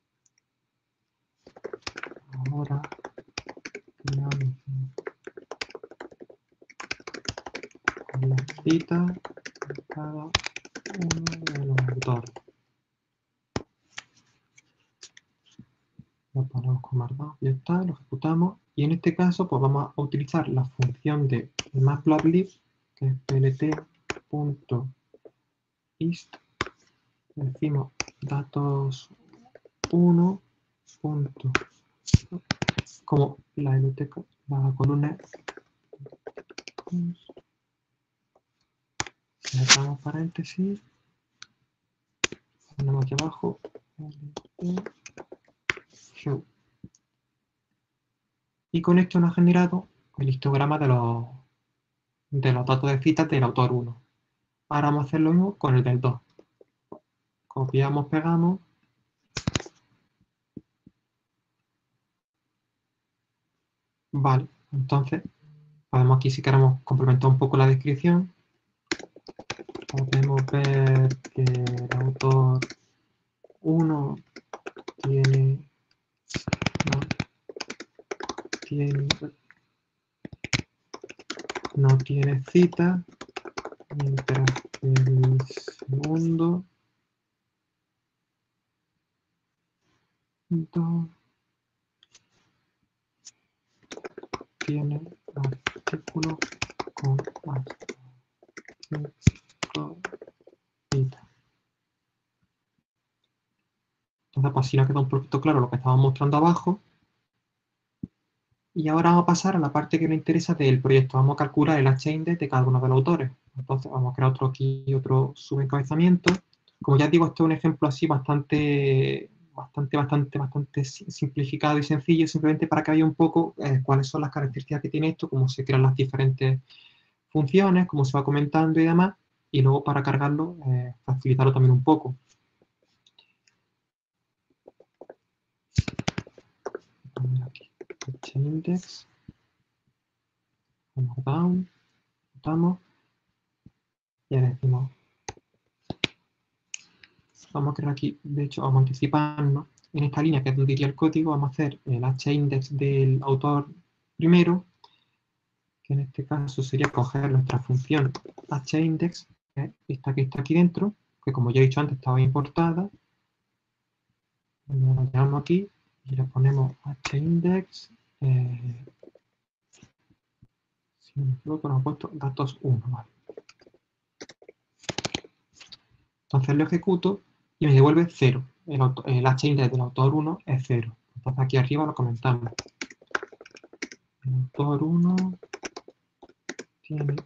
[SPEAKER 6] Ahora, creamos la cita de cada uno de los autores. Lo ponemos con Markdown, ya está, lo ejecutamos. Y en este caso, pues vamos a utilizar la función de Matplotlib, que es plt.ist. Decimos datos uno. Punto. Como la biblioteca, la columna. Cerramos paréntesis. Ponemos aquí abajo. Show. Y con esto nos ha generado el histograma de los, de los datos de citas del autor uno. Ahora vamos a hacer lo mismo con el del dos. Copiamos, pegamos. Vale, entonces podemos aquí, si queremos, complementar un poco la descripción. Podemos ver que el autor uno tiene, no, tiene, no tiene cita, mientras que el segundo, punto, tiene artículo con cinco citas. Entonces, pues así nos queda un poquito claro lo que estábamos mostrando abajo. Y ahora vamos a pasar a la parte que nos interesa del proyecto. Vamos a calcular el H-index de cada uno de los autores. Entonces vamos a crear otro aquí, otro subencabezamiento. Como ya digo, este es un ejemplo así bastante, bastante, bastante, bastante simplificado y sencillo, simplemente para que veáis un poco eh, cuáles son las características que tiene esto, cómo se crean las diferentes funciones, cómo se va comentando y demás, y luego para cargarlo, eh, facilitarlo también un poco. Aquí. H-index, down, votamos, y ahora decimos, vamos a crear aquí, de hecho vamos a anticiparnos, en esta línea que es donde iría el código, vamos a hacer el H-index del autor primero, que en este caso sería coger nuestra función H-index, que es esta que está aquí dentro, que como ya he dicho antes estaba importada, la llevamos aquí y le ponemos H-index, eh, si no me equivoco, nos hemos puesto datos uno, ¿vale? Entonces lo ejecuto y me devuelve cero. El, el H-index del autor uno es cero. Entonces aquí arriba lo comentamos. El autor uno tiene un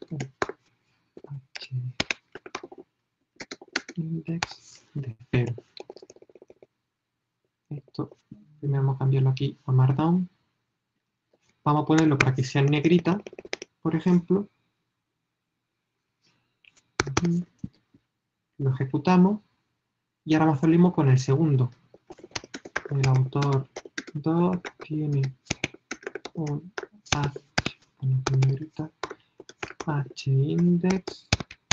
[SPEAKER 6] H-index de cero. Esto primero vamos a cambiarlo aquí a Markdown. Vamos a ponerlo para que sea en negrita, por ejemplo. Lo ejecutamos y ahora vamos a hacer lo mismo con el segundo. El autor dos tiene un H, H-index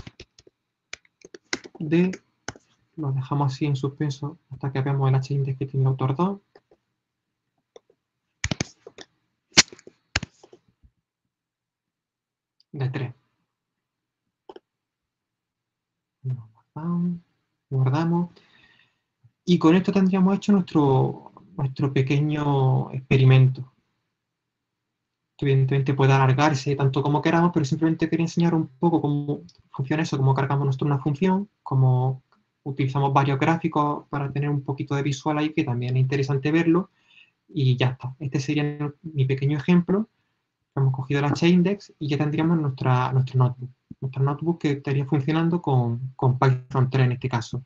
[SPEAKER 6] de, lo dejamos así en suspenso hasta que veamos el H-index que tiene el autor dos. De tres. Guardamos. Y con esto tendríamos hecho nuestro, nuestro pequeño experimento. Evidentemente puede alargarse tanto como queramos, pero simplemente quería enseñar un poco cómo funciona eso, cómo cargamos nosotros una función, cómo utilizamos varios gráficos para tener un poquito de visual ahí, que también es interesante verlo, y ya está. Este sería mi pequeño ejemplo. Hemos cogido el H-index y ya tendríamos nuestra, nuestro notebook. Nuestro notebook que estaría funcionando con, con Python tres en este caso.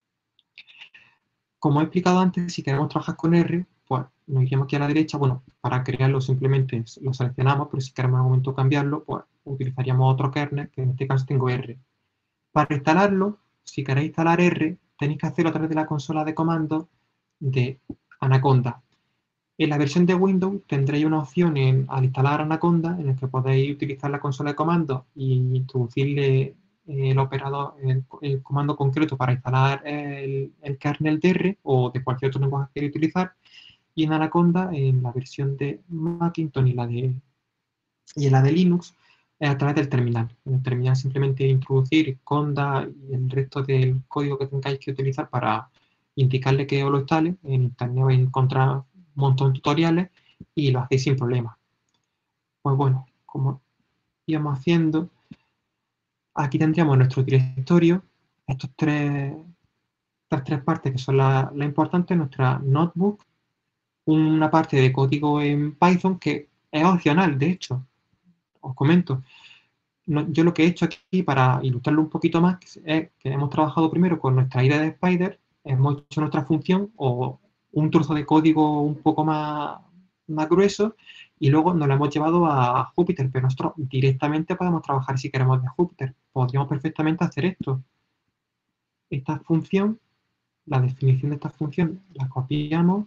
[SPEAKER 6] Como he explicado antes, si queremos trabajar con R, pues nos iríamos aquí a la derecha. Bueno, para crearlo simplemente lo seleccionamos, pero si queremos en algún momento cambiarlo, pues utilizaríamos otro kernel, que en este caso tengo R. Para instalarlo, si queréis instalar R, tenéis que hacerlo a través de la consola de comandos de Anaconda. En la versión de Windows tendréis una opción en, al instalar Anaconda, en la que podéis utilizar la consola de comandos y introducirle el operador, el, el comando concreto para instalar el, el kernel de R o de cualquier otro lenguaje que queráis utilizar. Y en Anaconda, en la versión de Macintosh y la de, y en la de Linux, es a través del terminal. En el terminal simplemente introducir Conda y el resto del código que tengáis que utilizar para indicarle que os lo instale. En internet vais a encontrar un montón de tutoriales y lo hacéis sin problema. Pues bueno, como íbamos haciendo, aquí tendríamos nuestro directorio, estos tres, estas tres partes que son las la importantes, nuestra notebook, una parte de código en Python que es opcional, de hecho, os comento. No, yo lo que he hecho aquí para ilustrarlo un poquito más es que hemos trabajado primero con nuestra I D de Spider, hemos hecho nuestra función o un trozo de código un poco más, más grueso y luego nos lo hemos llevado a Jupyter, pero nosotros directamente podemos trabajar si queremos de Jupyter. Podríamos perfectamente hacer esto. Esta función, la definición de esta función, la copiamos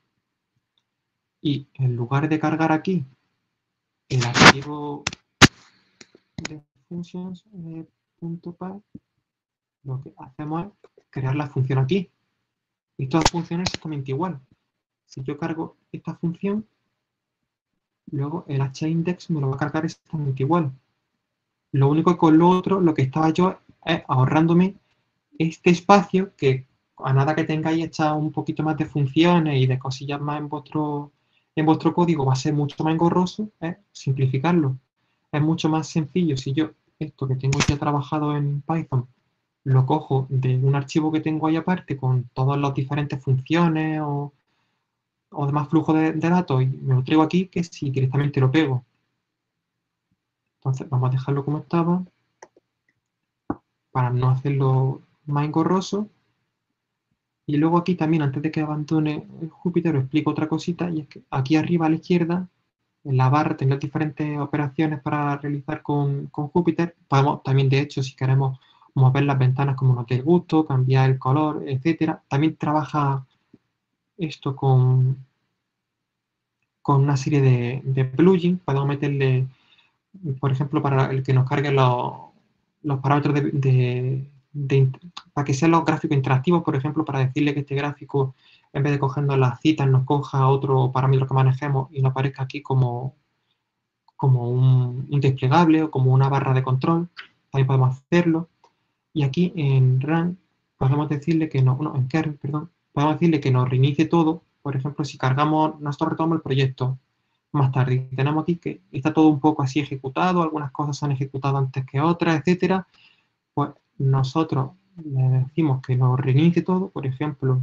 [SPEAKER 6] y en lugar de cargar aquí el archivo de functions eh, punto py, lo que hacemos es crear la función aquí. Y todas funcionan exactamente igual. Si yo cargo esta función, luego el H-index me lo va a cargar exactamente igual. Lo único que con lo otro, lo que estaba yo es ahorrándome este espacio que a nada que tengáis echado un poquito más de funciones y de cosillas más en vuestro, en vuestro código va a ser mucho más engorroso, es simplificarlo. Es mucho más sencillo si yo esto que tengo ya trabajado en Python lo cojo de un archivo que tengo ahí aparte con todas las diferentes funciones o, o demás flujos de, de datos y me lo traigo aquí que si directamente lo pego. Entonces vamos a dejarlo como estaba para no hacerlo más engorroso. Y luego aquí también, antes de que abandone Júpiter, os explico otra cosita, y es que aquí arriba a la izquierda, en la barra, tengo diferentes operaciones para realizar con, con Júpiter. Podemos también, de hecho, si queremos mover las ventanas como nos dé el gusto, cambiar el color, etcétera. También trabaja esto con, con una serie de, de plugins. Podemos meterle, por ejemplo, para el que nos cargue los, los parámetros de, de, de, para que sean los gráficos interactivos, por ejemplo, para decirle que este gráfico, en vez de cogiendo las citas, nos coja otro parámetro que manejemos y nos aparezca aquí como, como un, un desplegable o como una barra de control. También podemos hacerlo. Y aquí en run podemos decirle que no, no en kernel, perdón, podemos decirle que nos reinicie todo. Por ejemplo, si cargamos, nosotros retomamos el proyecto más tarde y tenemos aquí que está todo un poco así ejecutado, algunas cosas se han ejecutado antes que otras, etcétera, pues nosotros le decimos que nos reinicie todo, por ejemplo,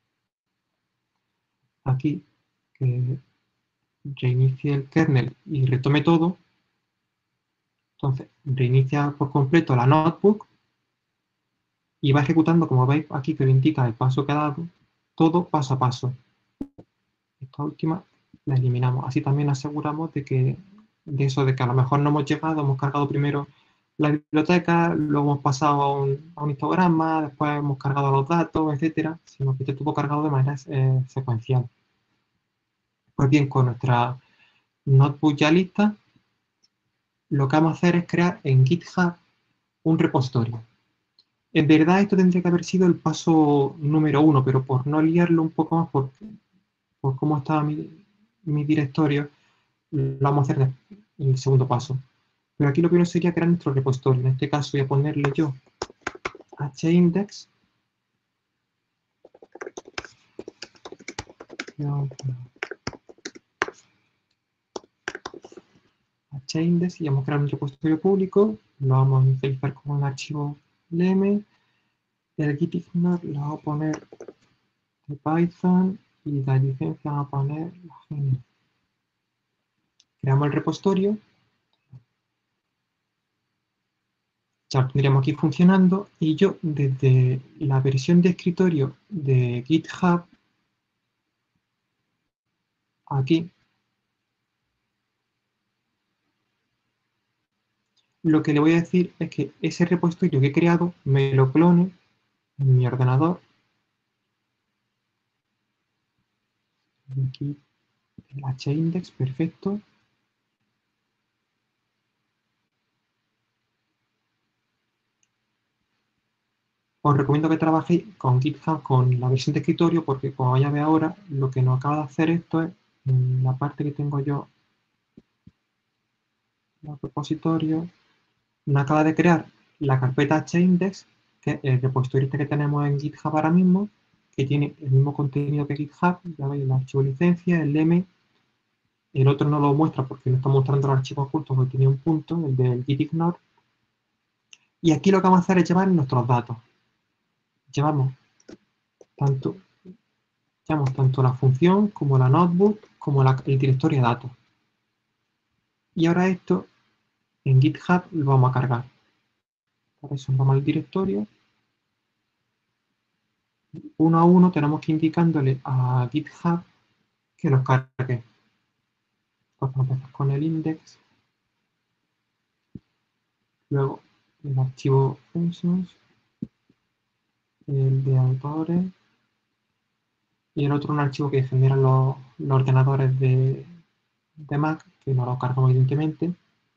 [SPEAKER 6] aquí, que reinicie el kernel y retome todo. Entonces, reinicia por completo la notebook y va ejecutando, como veis aquí que lo indica el paso que ha dado, todo paso a paso. Esta última la eliminamos. Así también aseguramos de que de eso, de que a lo mejor no hemos llegado, hemos cargado primero la biblioteca, luego hemos pasado a un, a un histograma, después hemos cargado los datos, etcétera, sino que esté todo cargado de manera eh, secuencial. Pues bien, con nuestra notebook ya lista, lo que vamos a hacer es crear en GitHub un repositorio. En verdad esto tendría que haber sido el paso número uno, pero por no liarlo un poco más por, por cómo estaba mi, mi directorio, lo vamos a hacer en el segundo paso. Pero aquí lo primero sería crear nuestro repositorio. En este caso voy a ponerle yo hindex. hindex y vamos a crear un repositorio público. Lo vamos a inicializar como un archivo lm. El gitignore lo vamos a poner de Python y la licencia vamos a poner la genial. Creamos el repositorio. Ya lo tendríamos aquí funcionando y yo desde la versión de escritorio de GitHub, aquí, lo que le voy a decir es que ese repositorio que he creado me lo clone en mi ordenador. Aquí el hindex, perfecto. Os recomiendo que trabajéis con GitHub con la versión de escritorio porque como ya ve ahora, lo que nos acaba de hacer esto es, en la parte que tengo yo, el repositorio, nos acaba de crear la carpeta hindex, que es el repositorio este que tenemos en GitHub ahora mismo, que tiene el mismo contenido que GitHub, ya veis, el archivo licencia, el lm, el otro no lo muestra porque no está mostrando los archivos ocultos porque tenía un punto, el del gitignore, y aquí lo que vamos a hacer es llevar nuestros datos. Llevamos tanto, llevamos tanto la función como la notebook como la, el directorio de datos. Y ahora esto en GitHub lo vamos a cargar. Para eso vamos al directorio. Uno a uno tenemos que ir indicándole a GitHub que los cargue. Entonces empezamos con el index. Luego el archivo functions. El de autores. Y el otro un archivo que generan los, los ordenadores de, de Mac, que no lo cargamos evidentemente.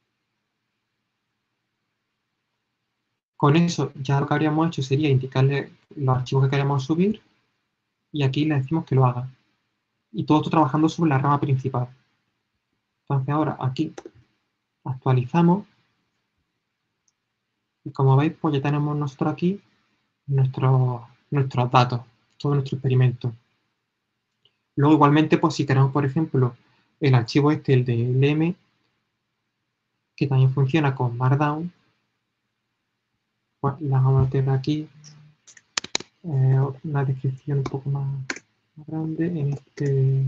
[SPEAKER 6] Con eso ya lo que habríamos hecho sería indicarle los archivos que queremos subir y aquí le decimos que lo haga. Y todo esto trabajando sobre la rama principal. Entonces ahora aquí actualizamos y como veis pues ya tenemos nosotros aquí nuestros, nuestros datos, todo nuestro experimento. Luego, igualmente, pues si queremos, por ejemplo, el archivo este, el de L M, que también funciona con Markdown, pues la vamos a meter aquí, eh, una descripción un poco más, más grande, en este,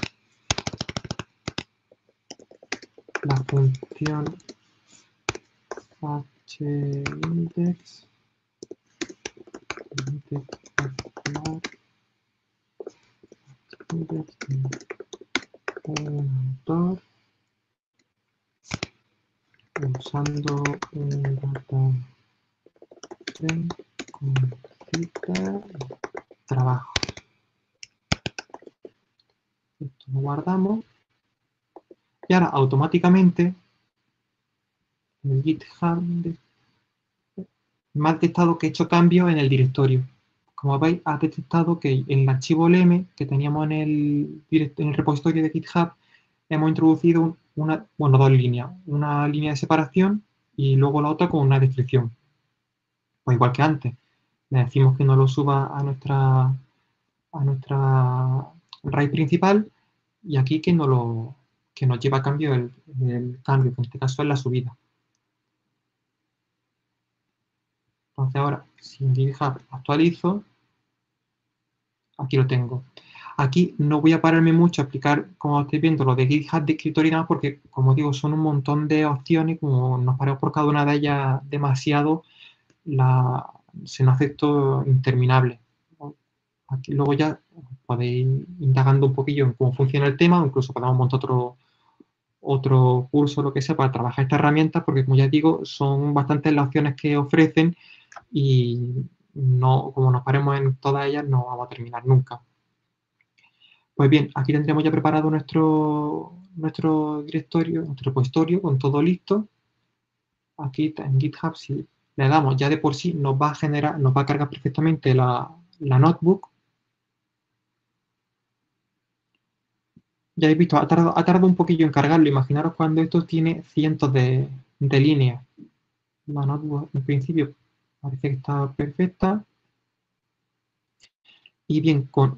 [SPEAKER 6] la función hindex, autor, usando un data frame con cita trabajo. Esto lo guardamos y ahora automáticamente en GitHub me ha detectado que he hecho cambios en el directorio. Como veis, ha detectado que en el archivo L M que teníamos en el, en el repositorio de GitHub hemos introducido una, bueno, dos líneas. Una línea de separación y luego la otra con una descripción. Pues igual que antes. Le decimos que no lo suba a nuestra, a nuestra raíz principal y aquí que, no lo, que nos lleva a cambio el, el cambio, que en este caso es la subida. Entonces ahora, si en GitHub actualizo, aquí lo tengo. Aquí no voy a pararme mucho a explicar, como estáis viendo, lo de GitHub de escritorio y nada, porque, como digo, son un montón de opciones, como nos paramos por cada una de ellas demasiado, la, se nos hace esto interminable. Aquí luego ya podéis ir indagando un poquillo en cómo funciona el tema, o incluso podemos montar otro, otro curso, lo que sea, para trabajar esta herramienta, porque, como ya digo, son bastantes las opciones que ofrecen y no, como nos paremos en todas ellas, no vamos a terminar nunca. Pues bien, aquí tendríamos ya preparado nuestro, nuestro directorio, nuestro repositorio con todo listo. Aquí en GitHub, si le damos, ya de por sí nos va a generar, nos va a cargar perfectamente la, la notebook. Ya habéis visto, ha tardado, ha tardado un poquillo en cargarlo. Imaginaros cuando esto tiene cientos de, de líneas. La notebook en principio parece que está perfecta. Y bien, con,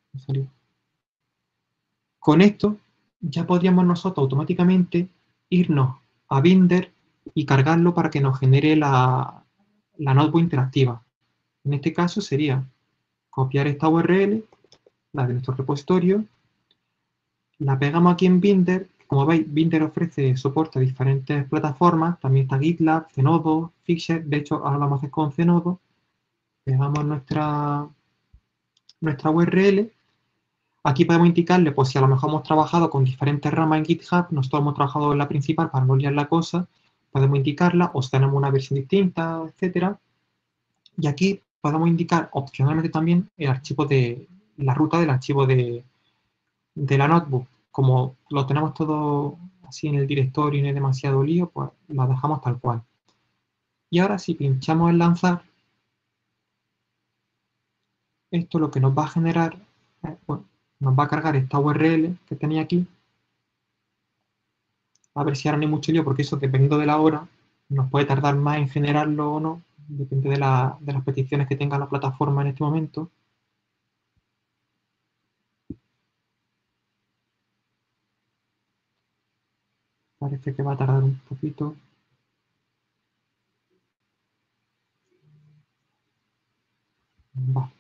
[SPEAKER 6] con esto ya podríamos nosotros automáticamente irnos a Binder y cargarlo para que nos genere la, la notebook interactiva. En este caso sería copiar esta U R L, la de nuestro repositorio, la pegamos aquí en Binder. Como veis, Binder ofrece soporte a diferentes plataformas, también está GitLab, Zenodo, Fixer, de hecho ahora lo vamos a hacer con Zenodo. Pegamos nuestra, nuestra U R L. Aquí podemos indicarle, pues si a lo mejor hemos trabajado con diferentes ramas en GitHub, nosotros hemos trabajado en la principal para no liar la cosa, podemos indicarla, o si tenemos una versión distinta, etcétera. Y aquí podemos indicar opcionalmente también el archivo de, la ruta del archivo de, de la notebook. Como lo tenemos todo así en el directorio y no hay demasiado lío, pues lo dejamos tal cual. Y ahora si pinchamos en lanzar, esto lo que nos va a generar, eh, bueno, nos va a cargar esta U R L que tenía aquí. A ver si ahora no hay mucho lío, porque eso, dependiendo de la hora, nos puede tardar más en generarlo o no. Depende de, la, de las peticiones que tenga la plataforma en este momento. Parece que va a tardar un poquito. Vale.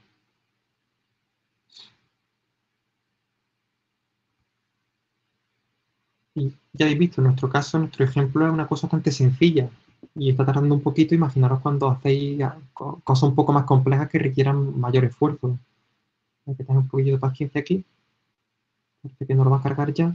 [SPEAKER 6] Y ya habéis visto, en nuestro caso, nuestro ejemplo es una cosa bastante sencilla y está tardando un poquito. Imaginaros cuando hacéis cosas un poco más complejas que requieran mayor esfuerzo. Hay que tener un poquillo de paciencia aquí. Parece que no lo va a cargar ya.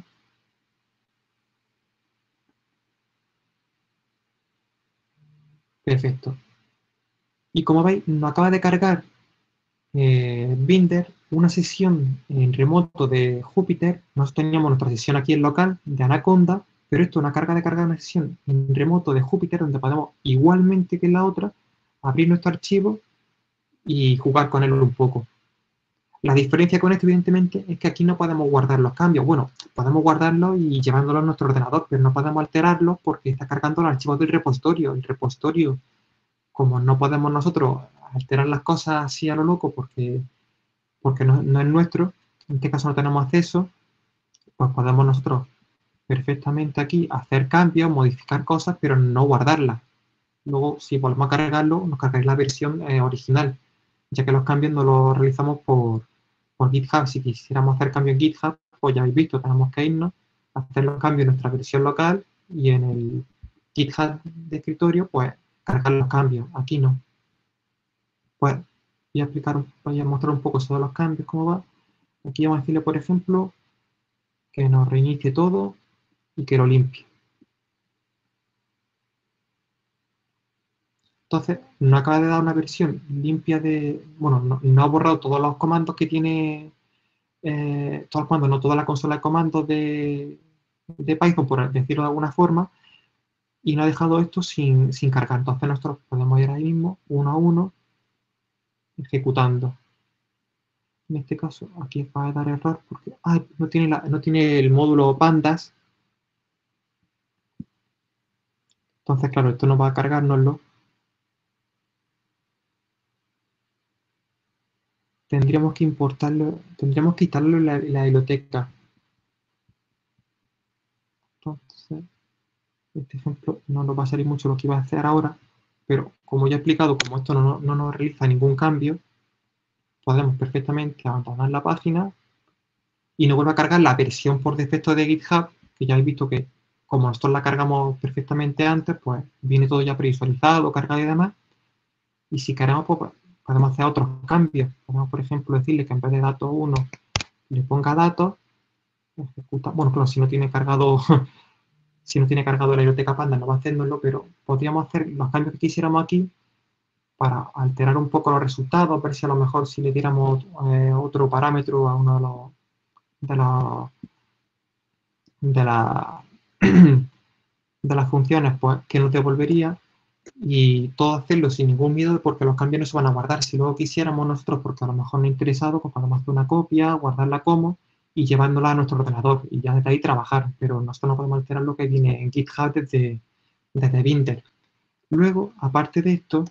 [SPEAKER 6] Perfecto. Y como veis, nos acaba de cargar eh, Binder una sesión en remoto de Júpiter. Nosotros teníamos nuestra sesión aquí en local de Anaconda, pero esto es una carga de cargar una sesión en remoto de Júpiter donde podemos, igualmente que en la otra, abrir nuestro archivo y jugar con él un poco. La diferencia con esto, evidentemente, es que aquí no podemos guardar los cambios. Bueno, podemos guardarlos y llevándolos a nuestro ordenador, pero no podemos alterarlos porque está cargando los archivos del repositorio. El repositorio como no podemos nosotros alterar las cosas así a lo loco porque, porque no, no es nuestro, en este caso no tenemos acceso, pues podemos nosotros perfectamente aquí hacer cambios, modificar cosas, pero no guardarlas. Luego, si volvemos a cargarlo, nos cargáis la versión eh, original, ya que los cambios no los realizamos por, por GitHub. Si quisiéramos hacer cambios en GitHub, pues ya habéis visto, tenemos que irnos, hacer los cambios en nuestra versión local y en el GitHub de escritorio, pues cargar los cambios. Aquí no. Pues voy a explicar, voy a mostrar un poco sobre los cambios, cómo va. Aquí vamos a decirle, por ejemplo, que nos reinicie todo y que lo limpie. Entonces, no acaba de dar una versión limpia de... Bueno, no, no ha borrado todos los comandos que tiene... Eh, todos los comandos, no toda la consola de comandos de, de Python, por decirlo de alguna forma, y no ha dejado esto sin, sin cargar. Entonces, nosotros podemos ir ahí mismo, uno a uno, ejecutando. En este caso, aquí va a dar error porque ah, no, tiene la, no tiene el módulo pandas. Entonces, claro, esto no va a cargárnoslo. Tendríamos que importarlo, tendríamos que instalarlo en la, en la biblioteca. Entonces, este ejemplo no nos va a salir mucho lo que iba a hacer ahora, pero como ya he explicado, como esto no, no, no nos realiza ningún cambio, podemos perfectamente abandonar la página y nos vuelve a cargar la versión por defecto de GitHub, que ya habéis visto que como nosotros la cargamos perfectamente antes, pues viene todo ya previsualizado, cargado y demás. Y si queremos, pues podemos hacer otros cambios. Podemos, por ejemplo, decirle que en vez de datos uno le ponga datos, ejecuta, bueno, claro, si no tiene cargado, si no tiene cargado la biblioteca Panda, no va a hacernoslo, pero podríamos hacer los cambios que quisiéramos aquí para alterar un poco los resultados, ver si a lo mejor si le diéramos eh, otro parámetro a uno de los de los de, la, de las funciones, pues que nos devolvería, y todo hacerlo sin ningún miedo porque los cambios no se van a guardar. Si luego quisiéramos nosotros, porque a lo mejor no es interesado, pues podemos hacer una copia, guardarla como y llevándola a nuestro ordenador y ya desde ahí trabajar, pero nosotros no podemos alterar lo que viene en GitHub desde, desde Binder. Luego, aparte de esto,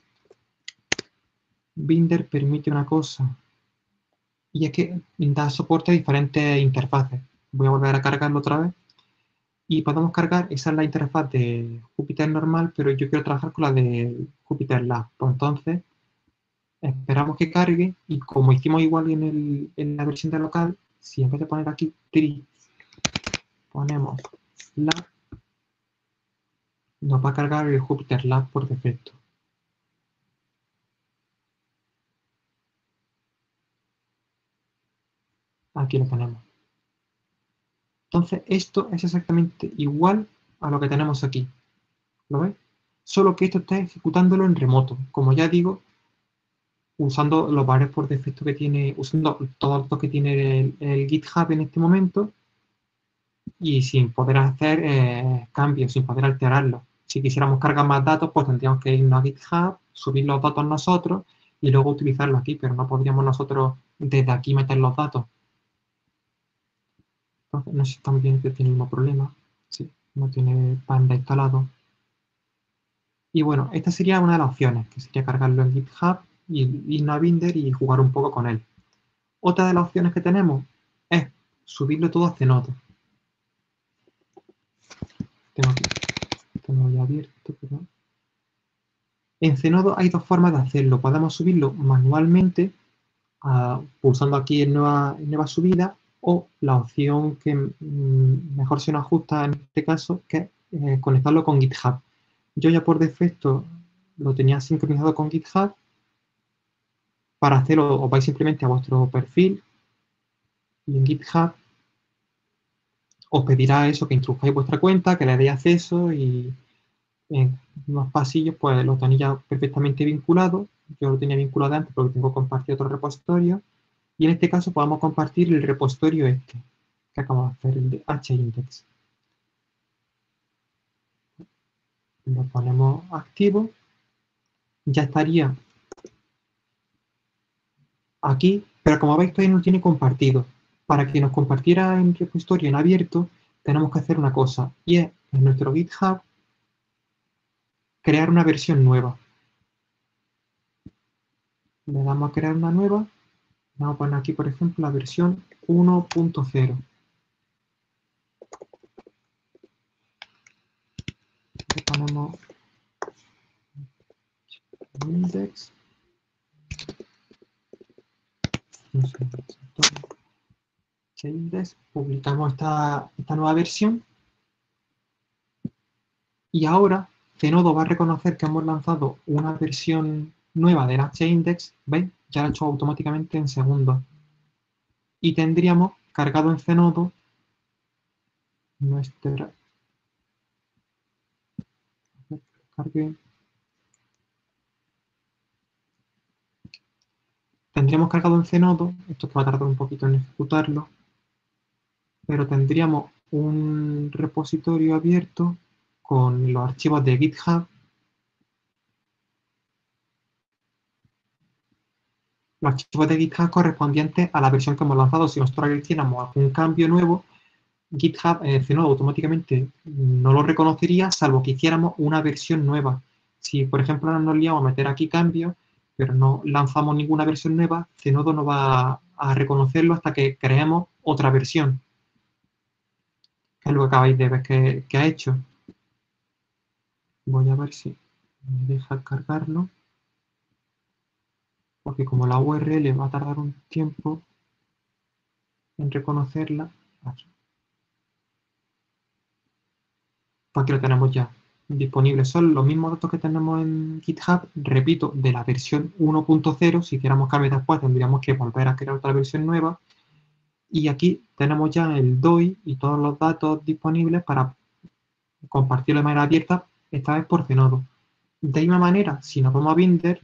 [SPEAKER 6] Binder permite una cosa, y es que da soporte a diferentes interfaces. Voy a volver a cargarlo otra vez. Y podemos cargar, esa es la interfaz de Jupyter normal, pero yo quiero trabajar con la de Jupyter Lab. Pues entonces, esperamos que cargue, y como hicimos igual en, el, en la versión de local, si en vez de poner aquí tri, ponemos lab, nos va a cargar el Jupyter Lab por defecto. Aquí lo tenemos. Entonces, esto es exactamente igual a lo que tenemos aquí. ¿Lo veis? Solo que esto está ejecutándolo en remoto. Como ya digo, usando los valores por defecto que tiene, usando todo lo que tiene el, el GitHub en este momento, y sin poder hacer eh, cambios, sin poder alterarlo. Si quisiéramos cargar más datos, pues tendríamos que irnos a GitHub, subir los datos nosotros y luego utilizarlos aquí, pero no podríamos nosotros desde aquí meter los datos. Entonces, no sé si también que tiene el mismo problema. Sí, no tiene Panda instalado. Y bueno, esta sería una de las opciones, que sería cargarlo en GitHub y irnos a Binder y jugar un poco con él. Otra de las opciones que tenemos es subirlo todo a Zenodo. Tengo aquí, tengo ya abierto, perdón. En Zenodo hay dos formas de hacerlo. Podemos subirlo manualmente, uh, pulsando aquí en nueva, en nueva subida, o la opción que mm, mejor se nos ajusta en este caso, que es eh, conectarlo con GitHub. Yo ya por defecto lo tenía sincronizado con GitHub. Para hacerlo, os vais simplemente a vuestro perfil y en GitHub os pedirá eso, que introduzcáis vuestra cuenta, que le deis acceso, y en unos pasillos pues lo tenéis ya perfectamente vinculado. Yo lo tenía vinculado antes porque tengo compartido otro repositorio. Y en este caso podemos compartir el repositorio este, que acabamos de hacer, el de H-Index. Lo ponemos activo. Ya estaría aquí, pero como veis todavía no lo tiene compartido. Para que nos compartiera en repositorio en abierto, tenemos que hacer una cosa, y es en nuestro GitHub crear una versión nueva. Le damos a crear una nueva. Vamos a poner aquí, por ejemplo, la versión uno punto cero. Le ponemos index. No sé, index. Publicamos esta, esta nueva versión. Y ahora Zenodo va a reconocer que hemos lanzado una versión nueva del heindex. ¿Veis? Ya lo ha hecho automáticamente en segundos. Y tendríamos cargado en Zenodo nuestra... Cargue. Tendríamos cargado en Zenodo, esto que va a tardar un poquito en ejecutarlo, pero tendríamos un repositorio abierto con los archivos de GitHub. Los archivos de GitHub correspondientes a la versión que hemos lanzado. Si nosotros hiciéramos algún cambio nuevo, GitHub, eh, Zenodo automáticamente no lo reconocería, salvo que hiciéramos una versión nueva. Si, por ejemplo, ahora nos liamos a meter aquí cambios, pero no lanzamos ninguna versión nueva, Zenodo no va a reconocerlo hasta que creemos otra versión. Que es lo que acabáis de ver que, que ha hecho. Voy a ver si me deja cargarlo. Porque como la U R L va a tardar un tiempo en reconocerla, aquí. Pues aquí lo tenemos ya disponible. Son los mismos datos que tenemos en GitHub, repito, de la versión uno punto cero. Si hiciéramos cambios después, tendríamos que volver a crear otra versión nueva. Y aquí tenemos ya el D O I y todos los datos disponibles para compartirlo de manera abierta, esta vez por Zenodo. De la misma manera, si nos vamos a Binder,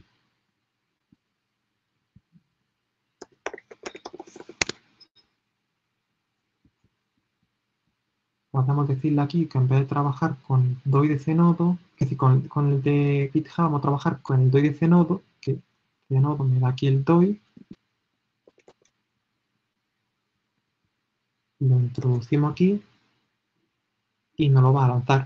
[SPEAKER 6] podemos decirle aquí que en vez de trabajar con el D O I de Zenodo, es decir, con, con el de GitHub, vamos a trabajar con el D O I de Zenodo, que Zenodo me da aquí el D O I, lo introducimos aquí y nos lo va a lanzar.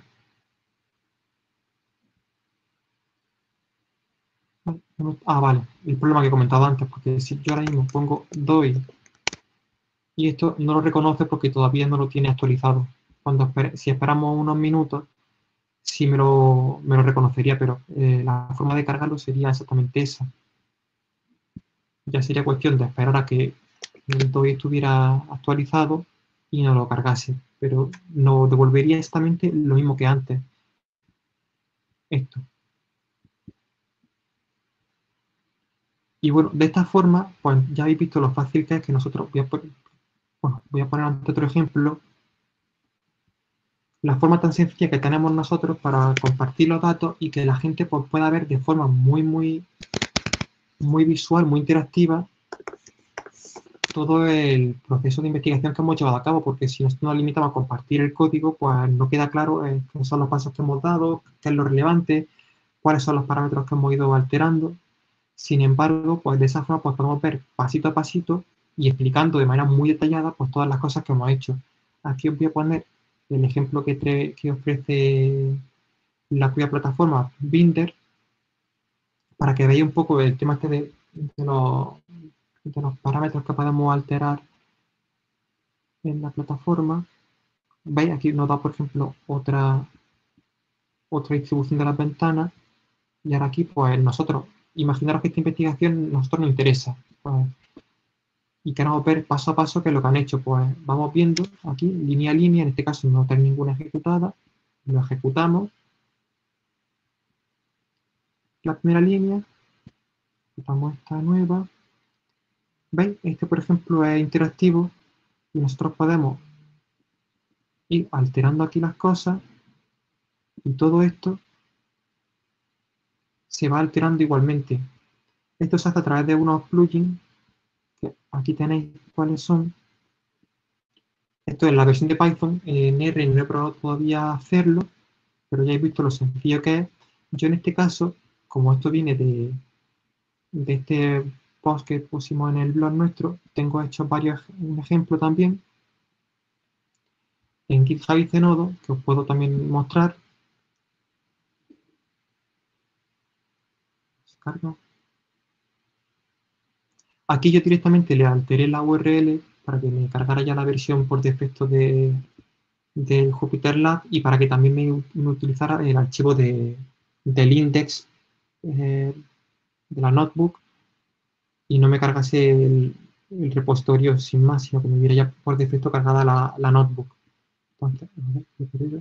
[SPEAKER 6] Ah, vale, el problema que he comentado antes, porque si yo ahora mismo pongo D O I y esto no lo reconoce porque todavía no lo tiene actualizado. Cuando esper si esperamos unos minutos, sí me lo, me lo reconocería, pero eh, la forma de cargarlo sería exactamente esa. Ya sería cuestión de esperar a que el D O I estuviera actualizado y no lo cargase, pero nos devolvería exactamente lo mismo que antes. Esto. Y bueno, de esta forma, pues ya habéis visto lo fácil que es que nosotros, voy a poner, bueno, voy a poner ante otro ejemplo, la forma tan sencilla que tenemos nosotros para compartir los datos y que la gente pues, pueda ver de forma muy, muy, muy visual, muy interactiva, todo el proceso de investigación que hemos llevado a cabo, porque si nosotros nos limitamos a compartir el código, pues no queda claro eh, qué son los pasos que hemos dado, qué es lo relevante, cuáles son los parámetros que hemos ido alterando. Sin embargo, pues de esa forma pues, podemos ver pasito a pasito y explicando de manera muy detallada pues, todas las cosas que hemos hecho. Aquí os voy a poner el ejemplo que, que ofrece la cuya plataforma, Binder, para que veáis un poco el tema este de, de, los, de los parámetros que podemos alterar en la plataforma. ¿Veis? Aquí nos da, por ejemplo, otra, otra distribución de las ventanas. Y ahora aquí, pues nosotros, imaginaros que esta investigación a nosotros nos interesa. Pues, y queremos ver paso a paso qué es lo que han hecho. Pues vamos viendo aquí, línea a línea, en este caso no tengo ninguna ejecutada. Lo ejecutamos. La primera línea. Ejecutamos esta nueva. ¿Veis? Este, por ejemplo, es interactivo. Y nosotros podemos ir alterando aquí las cosas. Y todo esto se va alterando igualmente. Esto se hace a través de unos plugins, que aquí tenéis cuáles son. Esto es la versión de Python, en R no he probado todavía hacerlo, pero ya he visto lo sencillo que es. Yo en este caso, como esto viene de, de este post que pusimos en el blog nuestro, tengo hecho varios, un ejemplo también, en GitHub y Zenodo, que os puedo también mostrar. Descargo. Aquí yo directamente le alteré la U R L para que me cargara ya la versión por defecto de, del Jupyter Lab y para que también me, me utilizara el archivo de, del index eh, de la notebook y no me cargase el, el repositorio sin más, sino que me hubiera ya por defecto cargada la, la notebook. Entonces, a ver, ¿qué perdido?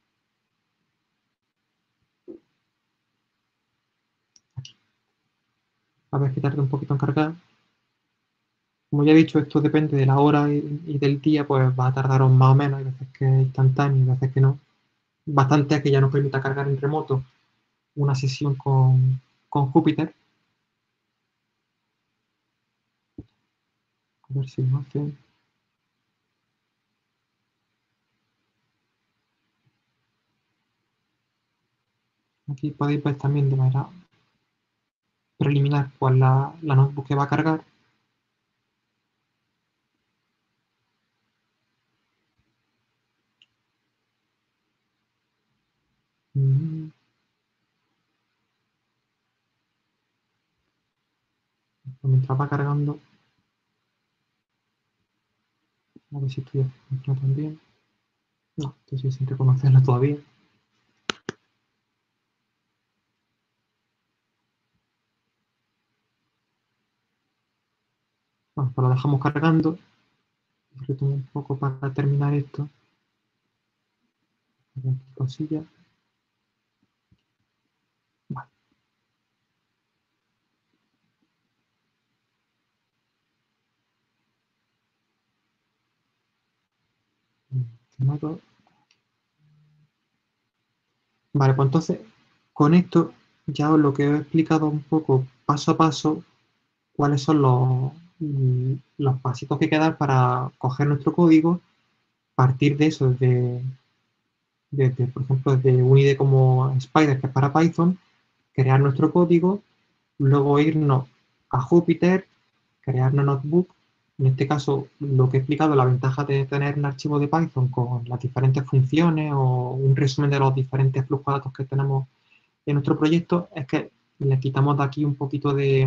[SPEAKER 6] Aquí. A ver que tarda un poquito en cargar. Como ya he dicho, esto depende de la hora y, y del día, pues va a tardaros más o menos, hay veces que es instantáneo y veces que no. Bastante a que ya nos permita cargar en remoto una sesión con, con Jupyter. A ver si lo hace. Aquí podéis ver también de manera preliminar cuál es la, la notebook que va a cargar. Mm. Mientras va cargando, a ver si estoy haciendo también. No, estoy sin reconocerlo todavía. Bueno, pues lo dejamos cargando. Retomo un poco para terminar esto. Cosilla. Vale. Vale, pues entonces, con esto ya os lo que os he explicado un poco paso a paso, cuáles son los, los pasitos que hay que dar para coger nuestro código, partir de eso, de, de, de, por ejemplo, de un I D E como Spider, que es para Python, crear nuestro código, luego irnos a Jupyter, crear una notebook. En este caso, lo que he explicado, la ventaja de tener un archivo de Python con las diferentes funciones o un resumen de los diferentes flujos de datos que tenemos en nuestro proyecto, es que le quitamos de aquí un poquito de,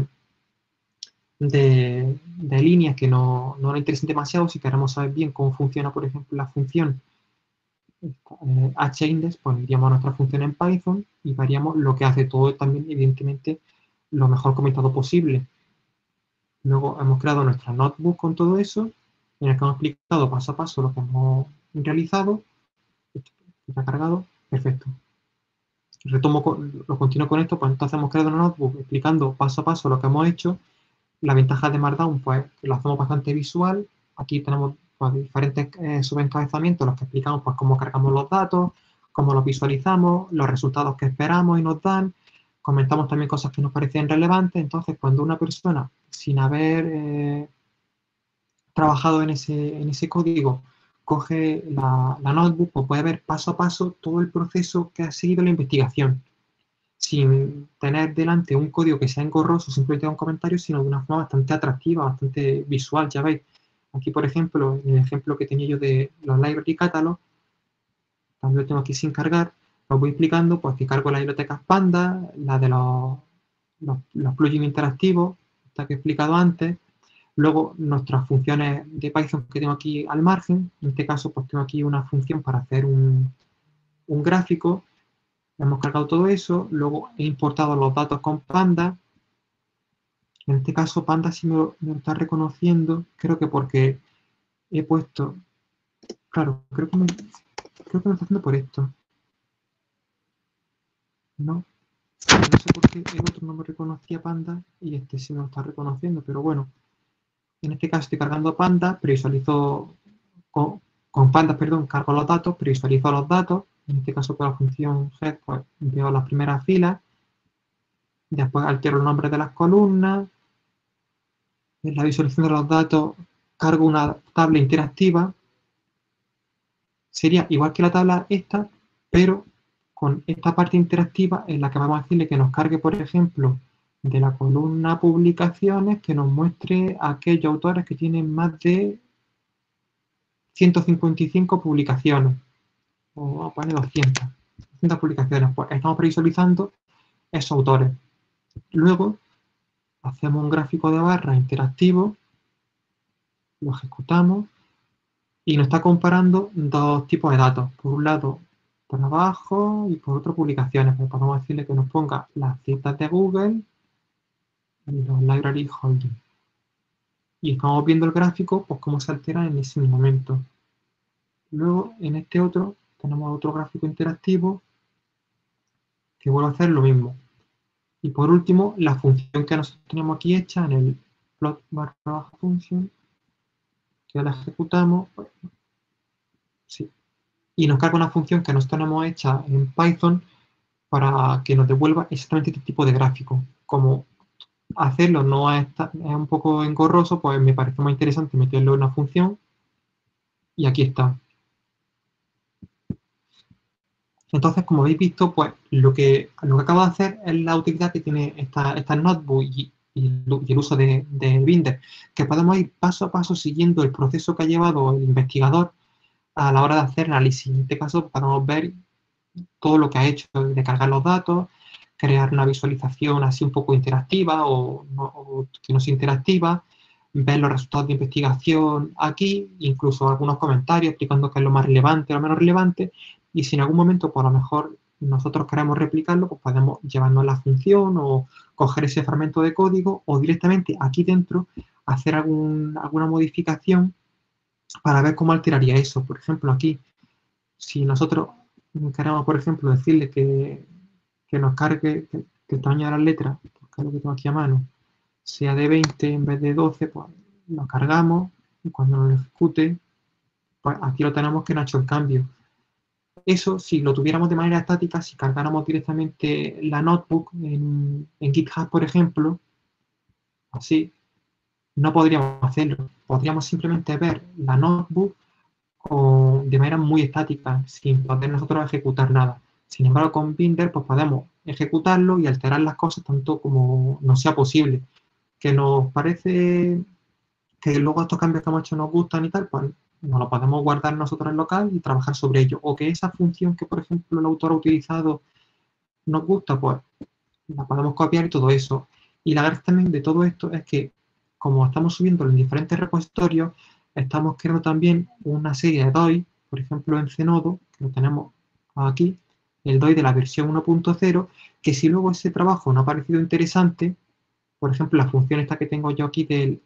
[SPEAKER 6] de, de líneas que no, no nos interesen demasiado. Si queremos saber bien cómo funciona, por ejemplo, la función eh, hindex, pues iríamos a nuestra función en Python y veríamos lo que hace todo también, evidentemente, lo mejor comentado posible. Luego hemos creado nuestra notebook con todo eso, en el que hemos explicado paso a paso lo que hemos realizado. Está cargado, perfecto. Retomo, con, lo continúo con esto, pues entonces hemos creado una notebook explicando paso a paso lo que hemos hecho. La ventaja de Markdown, pues, que lo hacemos bastante visual. Aquí tenemos pues, diferentes eh, subencabezamientos, los que explicamos pues, cómo cargamos los datos, cómo los visualizamos, los resultados que esperamos y nos dan. Comentamos también cosas que nos parecían relevantes. Entonces, cuando una persona, sin haber eh, trabajado en ese, en ese código, coge la, la notebook, pues puede ver paso a paso todo el proceso que ha seguido la investigación, sin tener delante un código que sea engorroso, simplemente un comentario, sino de una forma bastante atractiva, bastante visual. Ya veis, aquí por ejemplo, en el ejemplo que tenía yo de los library catalog, también lo tengo aquí sin cargar, os voy explicando pues que cargo las bibliotecas Panda, la de los, los, los plugins interactivos, esta que he explicado antes. Luego nuestras funciones de Python que tengo aquí al margen, en este caso pues tengo aquí una función para hacer un, un gráfico. Hemos cargado todo eso, luego he importado los datos con Panda. En este caso Panda sí me lo, me lo está reconociendo, creo que porque he puesto, claro, creo que me, creo que me está haciendo por esto. No, no sé por qué el otro no me reconocía Panda y este sí me lo está reconociendo, pero bueno. En este caso estoy cargando Panda, previsualizo con, con Panda, perdón, cargo los datos, previsualizo los datos. En este caso con la función head, pues veo las primeras filas. Después altero el nombre de las columnas. En la visualización de los datos cargo una tabla interactiva. Sería igual que la tabla esta, pero con esta parte interactiva en la que vamos a decirle que nos cargue, por ejemplo, de la columna publicaciones, que nos muestre a aquellos autores que tienen más de ciento cincuenta y cinco publicaciones. O vamos a poner doscientas. doscientas publicaciones. Pues estamos previsualizando esos autores. Luego, hacemos un gráfico de barra interactivo, lo ejecutamos y nos está comparando dos tipos de datos. Por un lado, trabajo y por otro, publicaciones. Pues podemos decirle que nos ponga las citas de Google y los library holding. Y estamos viendo el gráfico, pues cómo se altera en ese momento. Luego, en este otro, tenemos otro gráfico interactivo que vuelve a hacer lo mismo. Y por último, la función que nosotros tenemos aquí hecha en el plot barra baja function, que la ejecutamos, pues, sí. Y nos carga una función que nosotros tenemos hecha en Python para que nos devuelva exactamente este tipo de gráfico. Como hacerlo no es, es un poco engorroso, pues me parece más interesante meterlo en una función y aquí está. Entonces, como habéis visto, pues lo que, lo que acabo de hacer es la utilidad que tiene esta, esta notebook y, y, y el uso de, de Binder, que podemos ir paso a paso siguiendo el proceso que ha llevado el investigador a la hora de hacer análisis. En este caso, podemos ver todo lo que ha hecho, de cargar los datos, crear una visualización así un poco interactiva o, no, o que no sea interactiva, ver los resultados de investigación aquí, incluso algunos comentarios explicando qué es lo más relevante o lo menos relevante, y si en algún momento, por lo mejor, nosotros queremos replicarlo, pues podemos llevarnos la función o coger ese fragmento de código o directamente aquí dentro hacer algún, alguna modificación para ver cómo alteraría eso. Por ejemplo, aquí, si nosotros queremos, por ejemplo, decirle que, que nos cargue, que, que el tamaño de las letras, que es lo que tengo aquí a mano, sea de veinte en vez de doce, pues lo cargamos y cuando lo ejecute, pues aquí lo tenemos que no ha hecho el cambio. Eso, si lo tuviéramos de manera estática, si cargáramos directamente la notebook en, en GitHub, por ejemplo, así, no podríamos hacerlo. Podríamos simplemente ver la notebook o de manera muy estática, sin poder nosotros ejecutar nada. Sin embargo, con Binder, pues podemos ejecutarlo y alterar las cosas tanto como nos sea posible. Que nos parece que luego estos cambios que hemos hecho nos gustan y tal, pues nos lo podemos guardar nosotros en local y trabajar sobre ello. O que esa función que, por ejemplo, el autor ha utilizado nos gusta, pues la podemos copiar y todo eso. Y la gracia también de todo esto es que, como estamos subiendo en diferentes repositorios, estamos creando también una serie de D O I, por ejemplo en Zenodo, que lo tenemos aquí, el D O I de la versión uno punto cero, que si luego ese trabajo no ha parecido interesante, por ejemplo, la función esta que tengo yo aquí del,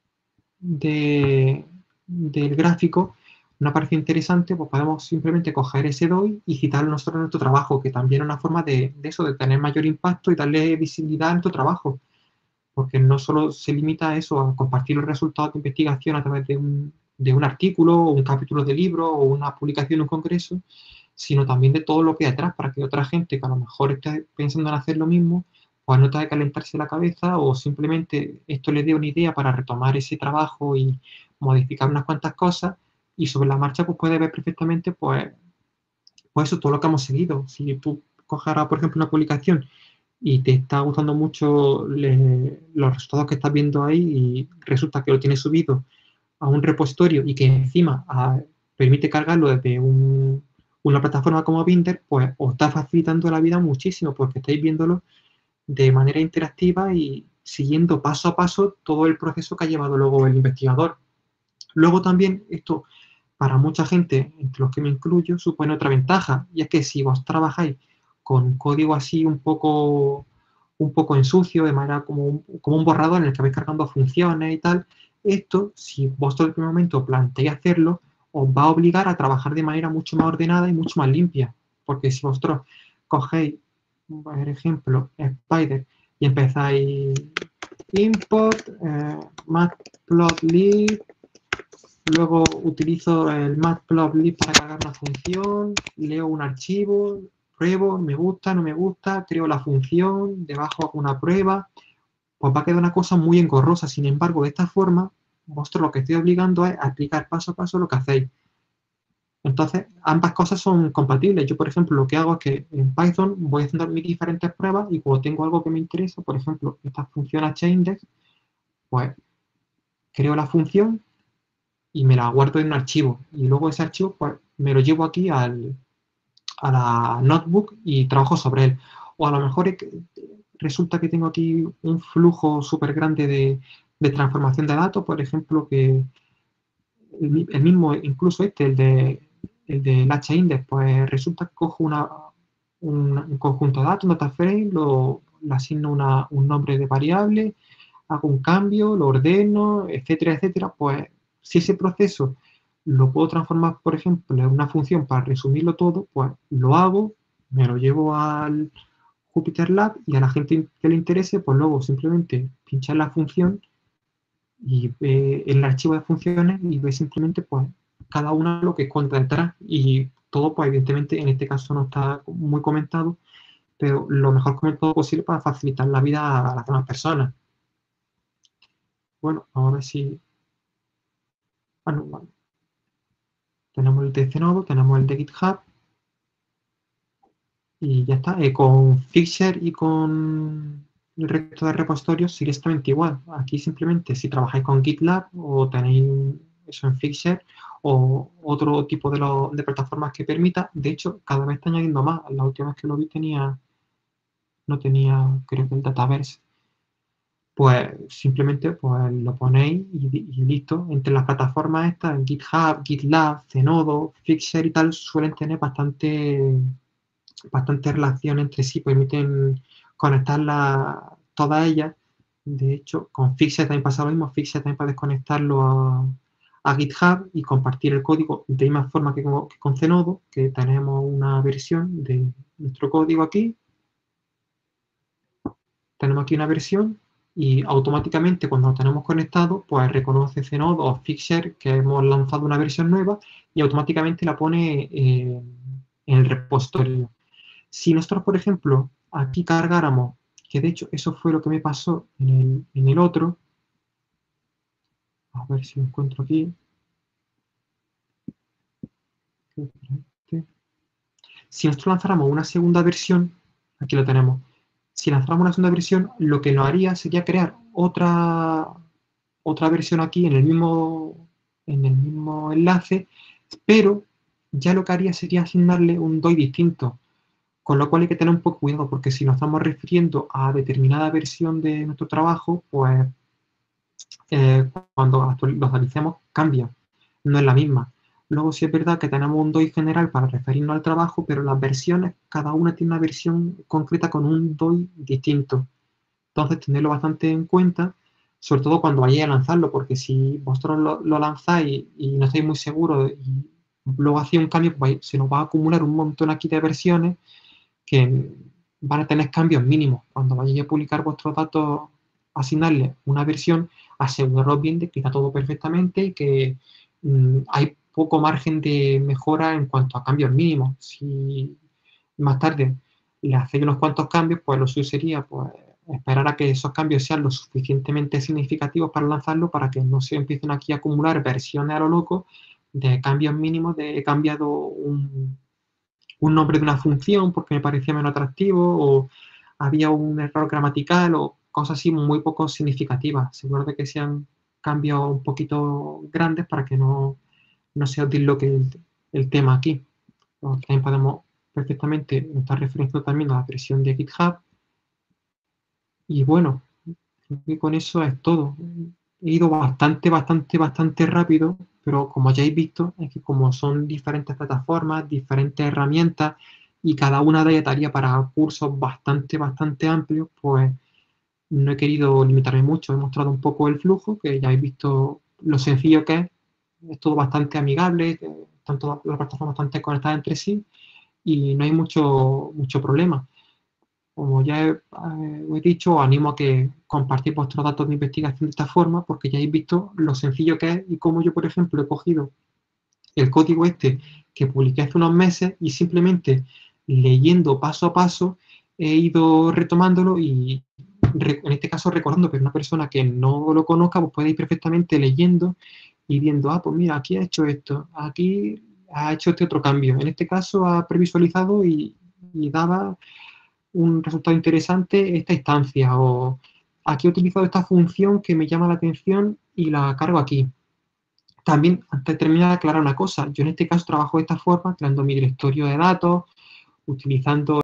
[SPEAKER 6] de, del gráfico, no ha parecido interesante, pues podemos simplemente coger ese D O I y citarlo nosotros en nuestro trabajo, que también es una forma de, de eso, de tener mayor impacto y darle visibilidad a nuestro trabajo. Porque no solo se limita a eso, a compartir los resultados de investigación a través de un, de un artículo, o un capítulo de libro, o una publicación en un congreso, sino también de todo lo que hay detrás, para que otra gente que a lo mejor esté pensando en hacer lo mismo, pues no tenga que calentarse la cabeza, o simplemente esto le dé una idea para retomar ese trabajo y modificar unas cuantas cosas, y sobre la marcha pues puede ver perfectamente pues, pues eso, todo lo que hemos seguido. Si tú coges ahora, por ejemplo, una publicación y te está gustando mucho le, los resultados que estás viendo ahí y resulta que lo tienes subido a un repositorio y que encima a, permite cargarlo desde un, una plataforma como Binder, pues os está facilitando la vida muchísimo porque estáis viéndolo de manera interactiva y siguiendo paso a paso todo el proceso que ha llevado luego el investigador. Luego también esto, para mucha gente, entre los que me incluyo, supone otra ventaja, y es que si vos trabajáis con código así un poco, un poco en sucio, de manera como un, como un borrador en el que vais cargando funciones y tal, esto, si vosotros en el primer momento planteáis hacerlo, os va a obligar a trabajar de manera mucho más ordenada y mucho más limpia. Porque si vosotros cogéis, por ejemplo, Spider y empezáis import, eh, matplotlib, luego utilizo el matplotlib para cargar una función, leo un archivo, pruebo, me gusta, no me gusta, creo la función, debajo hago una prueba, pues va a quedar una cosa muy engorrosa. Sin embargo, de esta forma, vosotros lo que estoy obligando es a aplicar paso a paso lo que hacéis. Entonces, ambas cosas son compatibles. Yo, por ejemplo, lo que hago es que en Python voy haciendo mis diferentes pruebas y cuando tengo algo que me interesa, por ejemplo, esta función hIndex, pues creo la función y me la guardo en un archivo. Y luego ese archivo, pues me lo llevo aquí al... a la notebook y trabajo sobre él. O a lo mejor he, resulta que tengo aquí un flujo súper grande de, de transformación de datos, por ejemplo, que el, el mismo, incluso este, el de el del H-index, pues resulta que cojo una, un, un conjunto de datos, un data frame, lo, le asigno una, un nombre de variable, hago un cambio, lo ordeno, etcétera, etcétera. Pues si ese proceso lo puedo transformar, por ejemplo, en una función para resumirlo todo, pues lo hago, me lo llevo al Jupyter Lab y a la gente que le interese, pues luego simplemente pinchar la función y ve el archivo de funciones y ve simplemente pues cada una lo que esconde detrás, y todo pues evidentemente en este caso no está muy comentado, pero lo mejor comentado posible para facilitar la vida a las demás personas. Bueno, vamos a ver si... Ah, no, vale. Tenemos el de Zenodo, tenemos el de GitHub y ya está. Eh, con Fixer y con el resto de repositorios sigue exactamente igual. Aquí simplemente si trabajáis con GitLab o tenéis eso en Fixer o otro tipo de, lo, de plataformas que permita, de hecho cada vez está añadiendo más. La última vez que lo vi tenía, no tenía, creo que el Dataverse. Pues simplemente pues, lo ponéis y, y listo. Entre las plataformas estas, GitHub, GitLab, Zenodo, Fixer y tal, suelen tener bastante, bastante relación entre sí, permiten conectarlas todas ellas. De hecho, con Fixer también pasa lo mismo. Fixer también puedes conectarlo a, a GitHub y compartir el código de la misma forma que con, que con Zenodo, que tenemos una versión de nuestro código aquí. Tenemos aquí una versión y automáticamente cuando lo tenemos conectado, pues reconoce Zenodo o Fixer que hemos lanzado una versión nueva y automáticamente la pone eh, en el repositorio. Si nosotros, por ejemplo, aquí cargáramos, que de hecho eso fue lo que me pasó en el, en el otro, a ver si lo encuentro aquí. Si nosotros lanzáramos una segunda versión, aquí lo tenemos. Si lanzáramos una segunda versión, lo que nos haría sería crear otra, otra versión aquí en el mismo, en el mismo enlace, pero ya lo que haría sería asignarle un D O I distinto, con lo cual hay que tener un poco cuidado, porque si nos estamos refiriendo a determinada versión de nuestro trabajo, pues eh, cuando lo actualicemos cambia, no es la misma. Luego sí es verdad que tenemos un D O I general para referirnos al trabajo, pero las versiones, cada una tiene una versión concreta con un D O I distinto. Entonces, tenerlo bastante en cuenta, sobre todo cuando vayáis a lanzarlo, porque si vosotros lo, lo lanzáis y, y no estáis muy seguros y luego hacéis un cambio, pues se nos va a acumular un montón aquí de versiones que van a tener cambios mínimos. Cuando vayáis a publicar vuestros datos, asignarle una versión, aseguraros bien de que está todo perfectamente y que mmm, hay poco margen de mejora en cuanto a cambios mínimos. Si más tarde le hacéis unos cuantos cambios, pues lo suyo sería pues, esperar a que esos cambios sean lo suficientemente significativos para lanzarlo, para que no se empiecen aquí a acumular versiones a lo loco de cambios mínimos, de he cambiado un, un nombre de una función porque me parecía menos atractivo, o había un error gramatical, o cosas así muy poco significativas. Seguro de que sean cambios un poquito grandes para que no, no se os disloque el, el tema aquí. También podemos perfectamente estar referenciando también a la versión de GitHub. Y bueno, y con eso es todo. He ido bastante, bastante, bastante rápido, pero como ya habéis visto, es que como son diferentes plataformas, diferentes herramientas, y cada una de ellas daría para cursos bastante, bastante amplios, pues no he querido limitarme mucho. He mostrado un poco el flujo, que ya habéis visto lo sencillo que es. Es todo bastante amigable, están todas las plataformas bastante conectadas entre sí y no hay mucho, mucho problema. Como ya he, eh, he dicho, os animo a que compartáis vuestros datos de investigación de esta forma, porque ya habéis visto lo sencillo que es y cómo yo, por ejemplo, he cogido el código este que publiqué hace unos meses y simplemente leyendo paso a paso he ido retomándolo y en este caso recordando, pero una persona que no lo conozca, pues puede ir perfectamente leyendo y viendo, ah, pues mira, aquí ha hecho esto, aquí ha hecho este otro cambio. En este caso ha previsualizado y, y daba un resultado interesante esta instancia, o aquí he utilizado esta función que me llama la atención y la cargo aquí. También, antes de terminar, aclarar una cosa. Yo en este caso trabajo de esta forma, creando mi directorio de datos, utilizando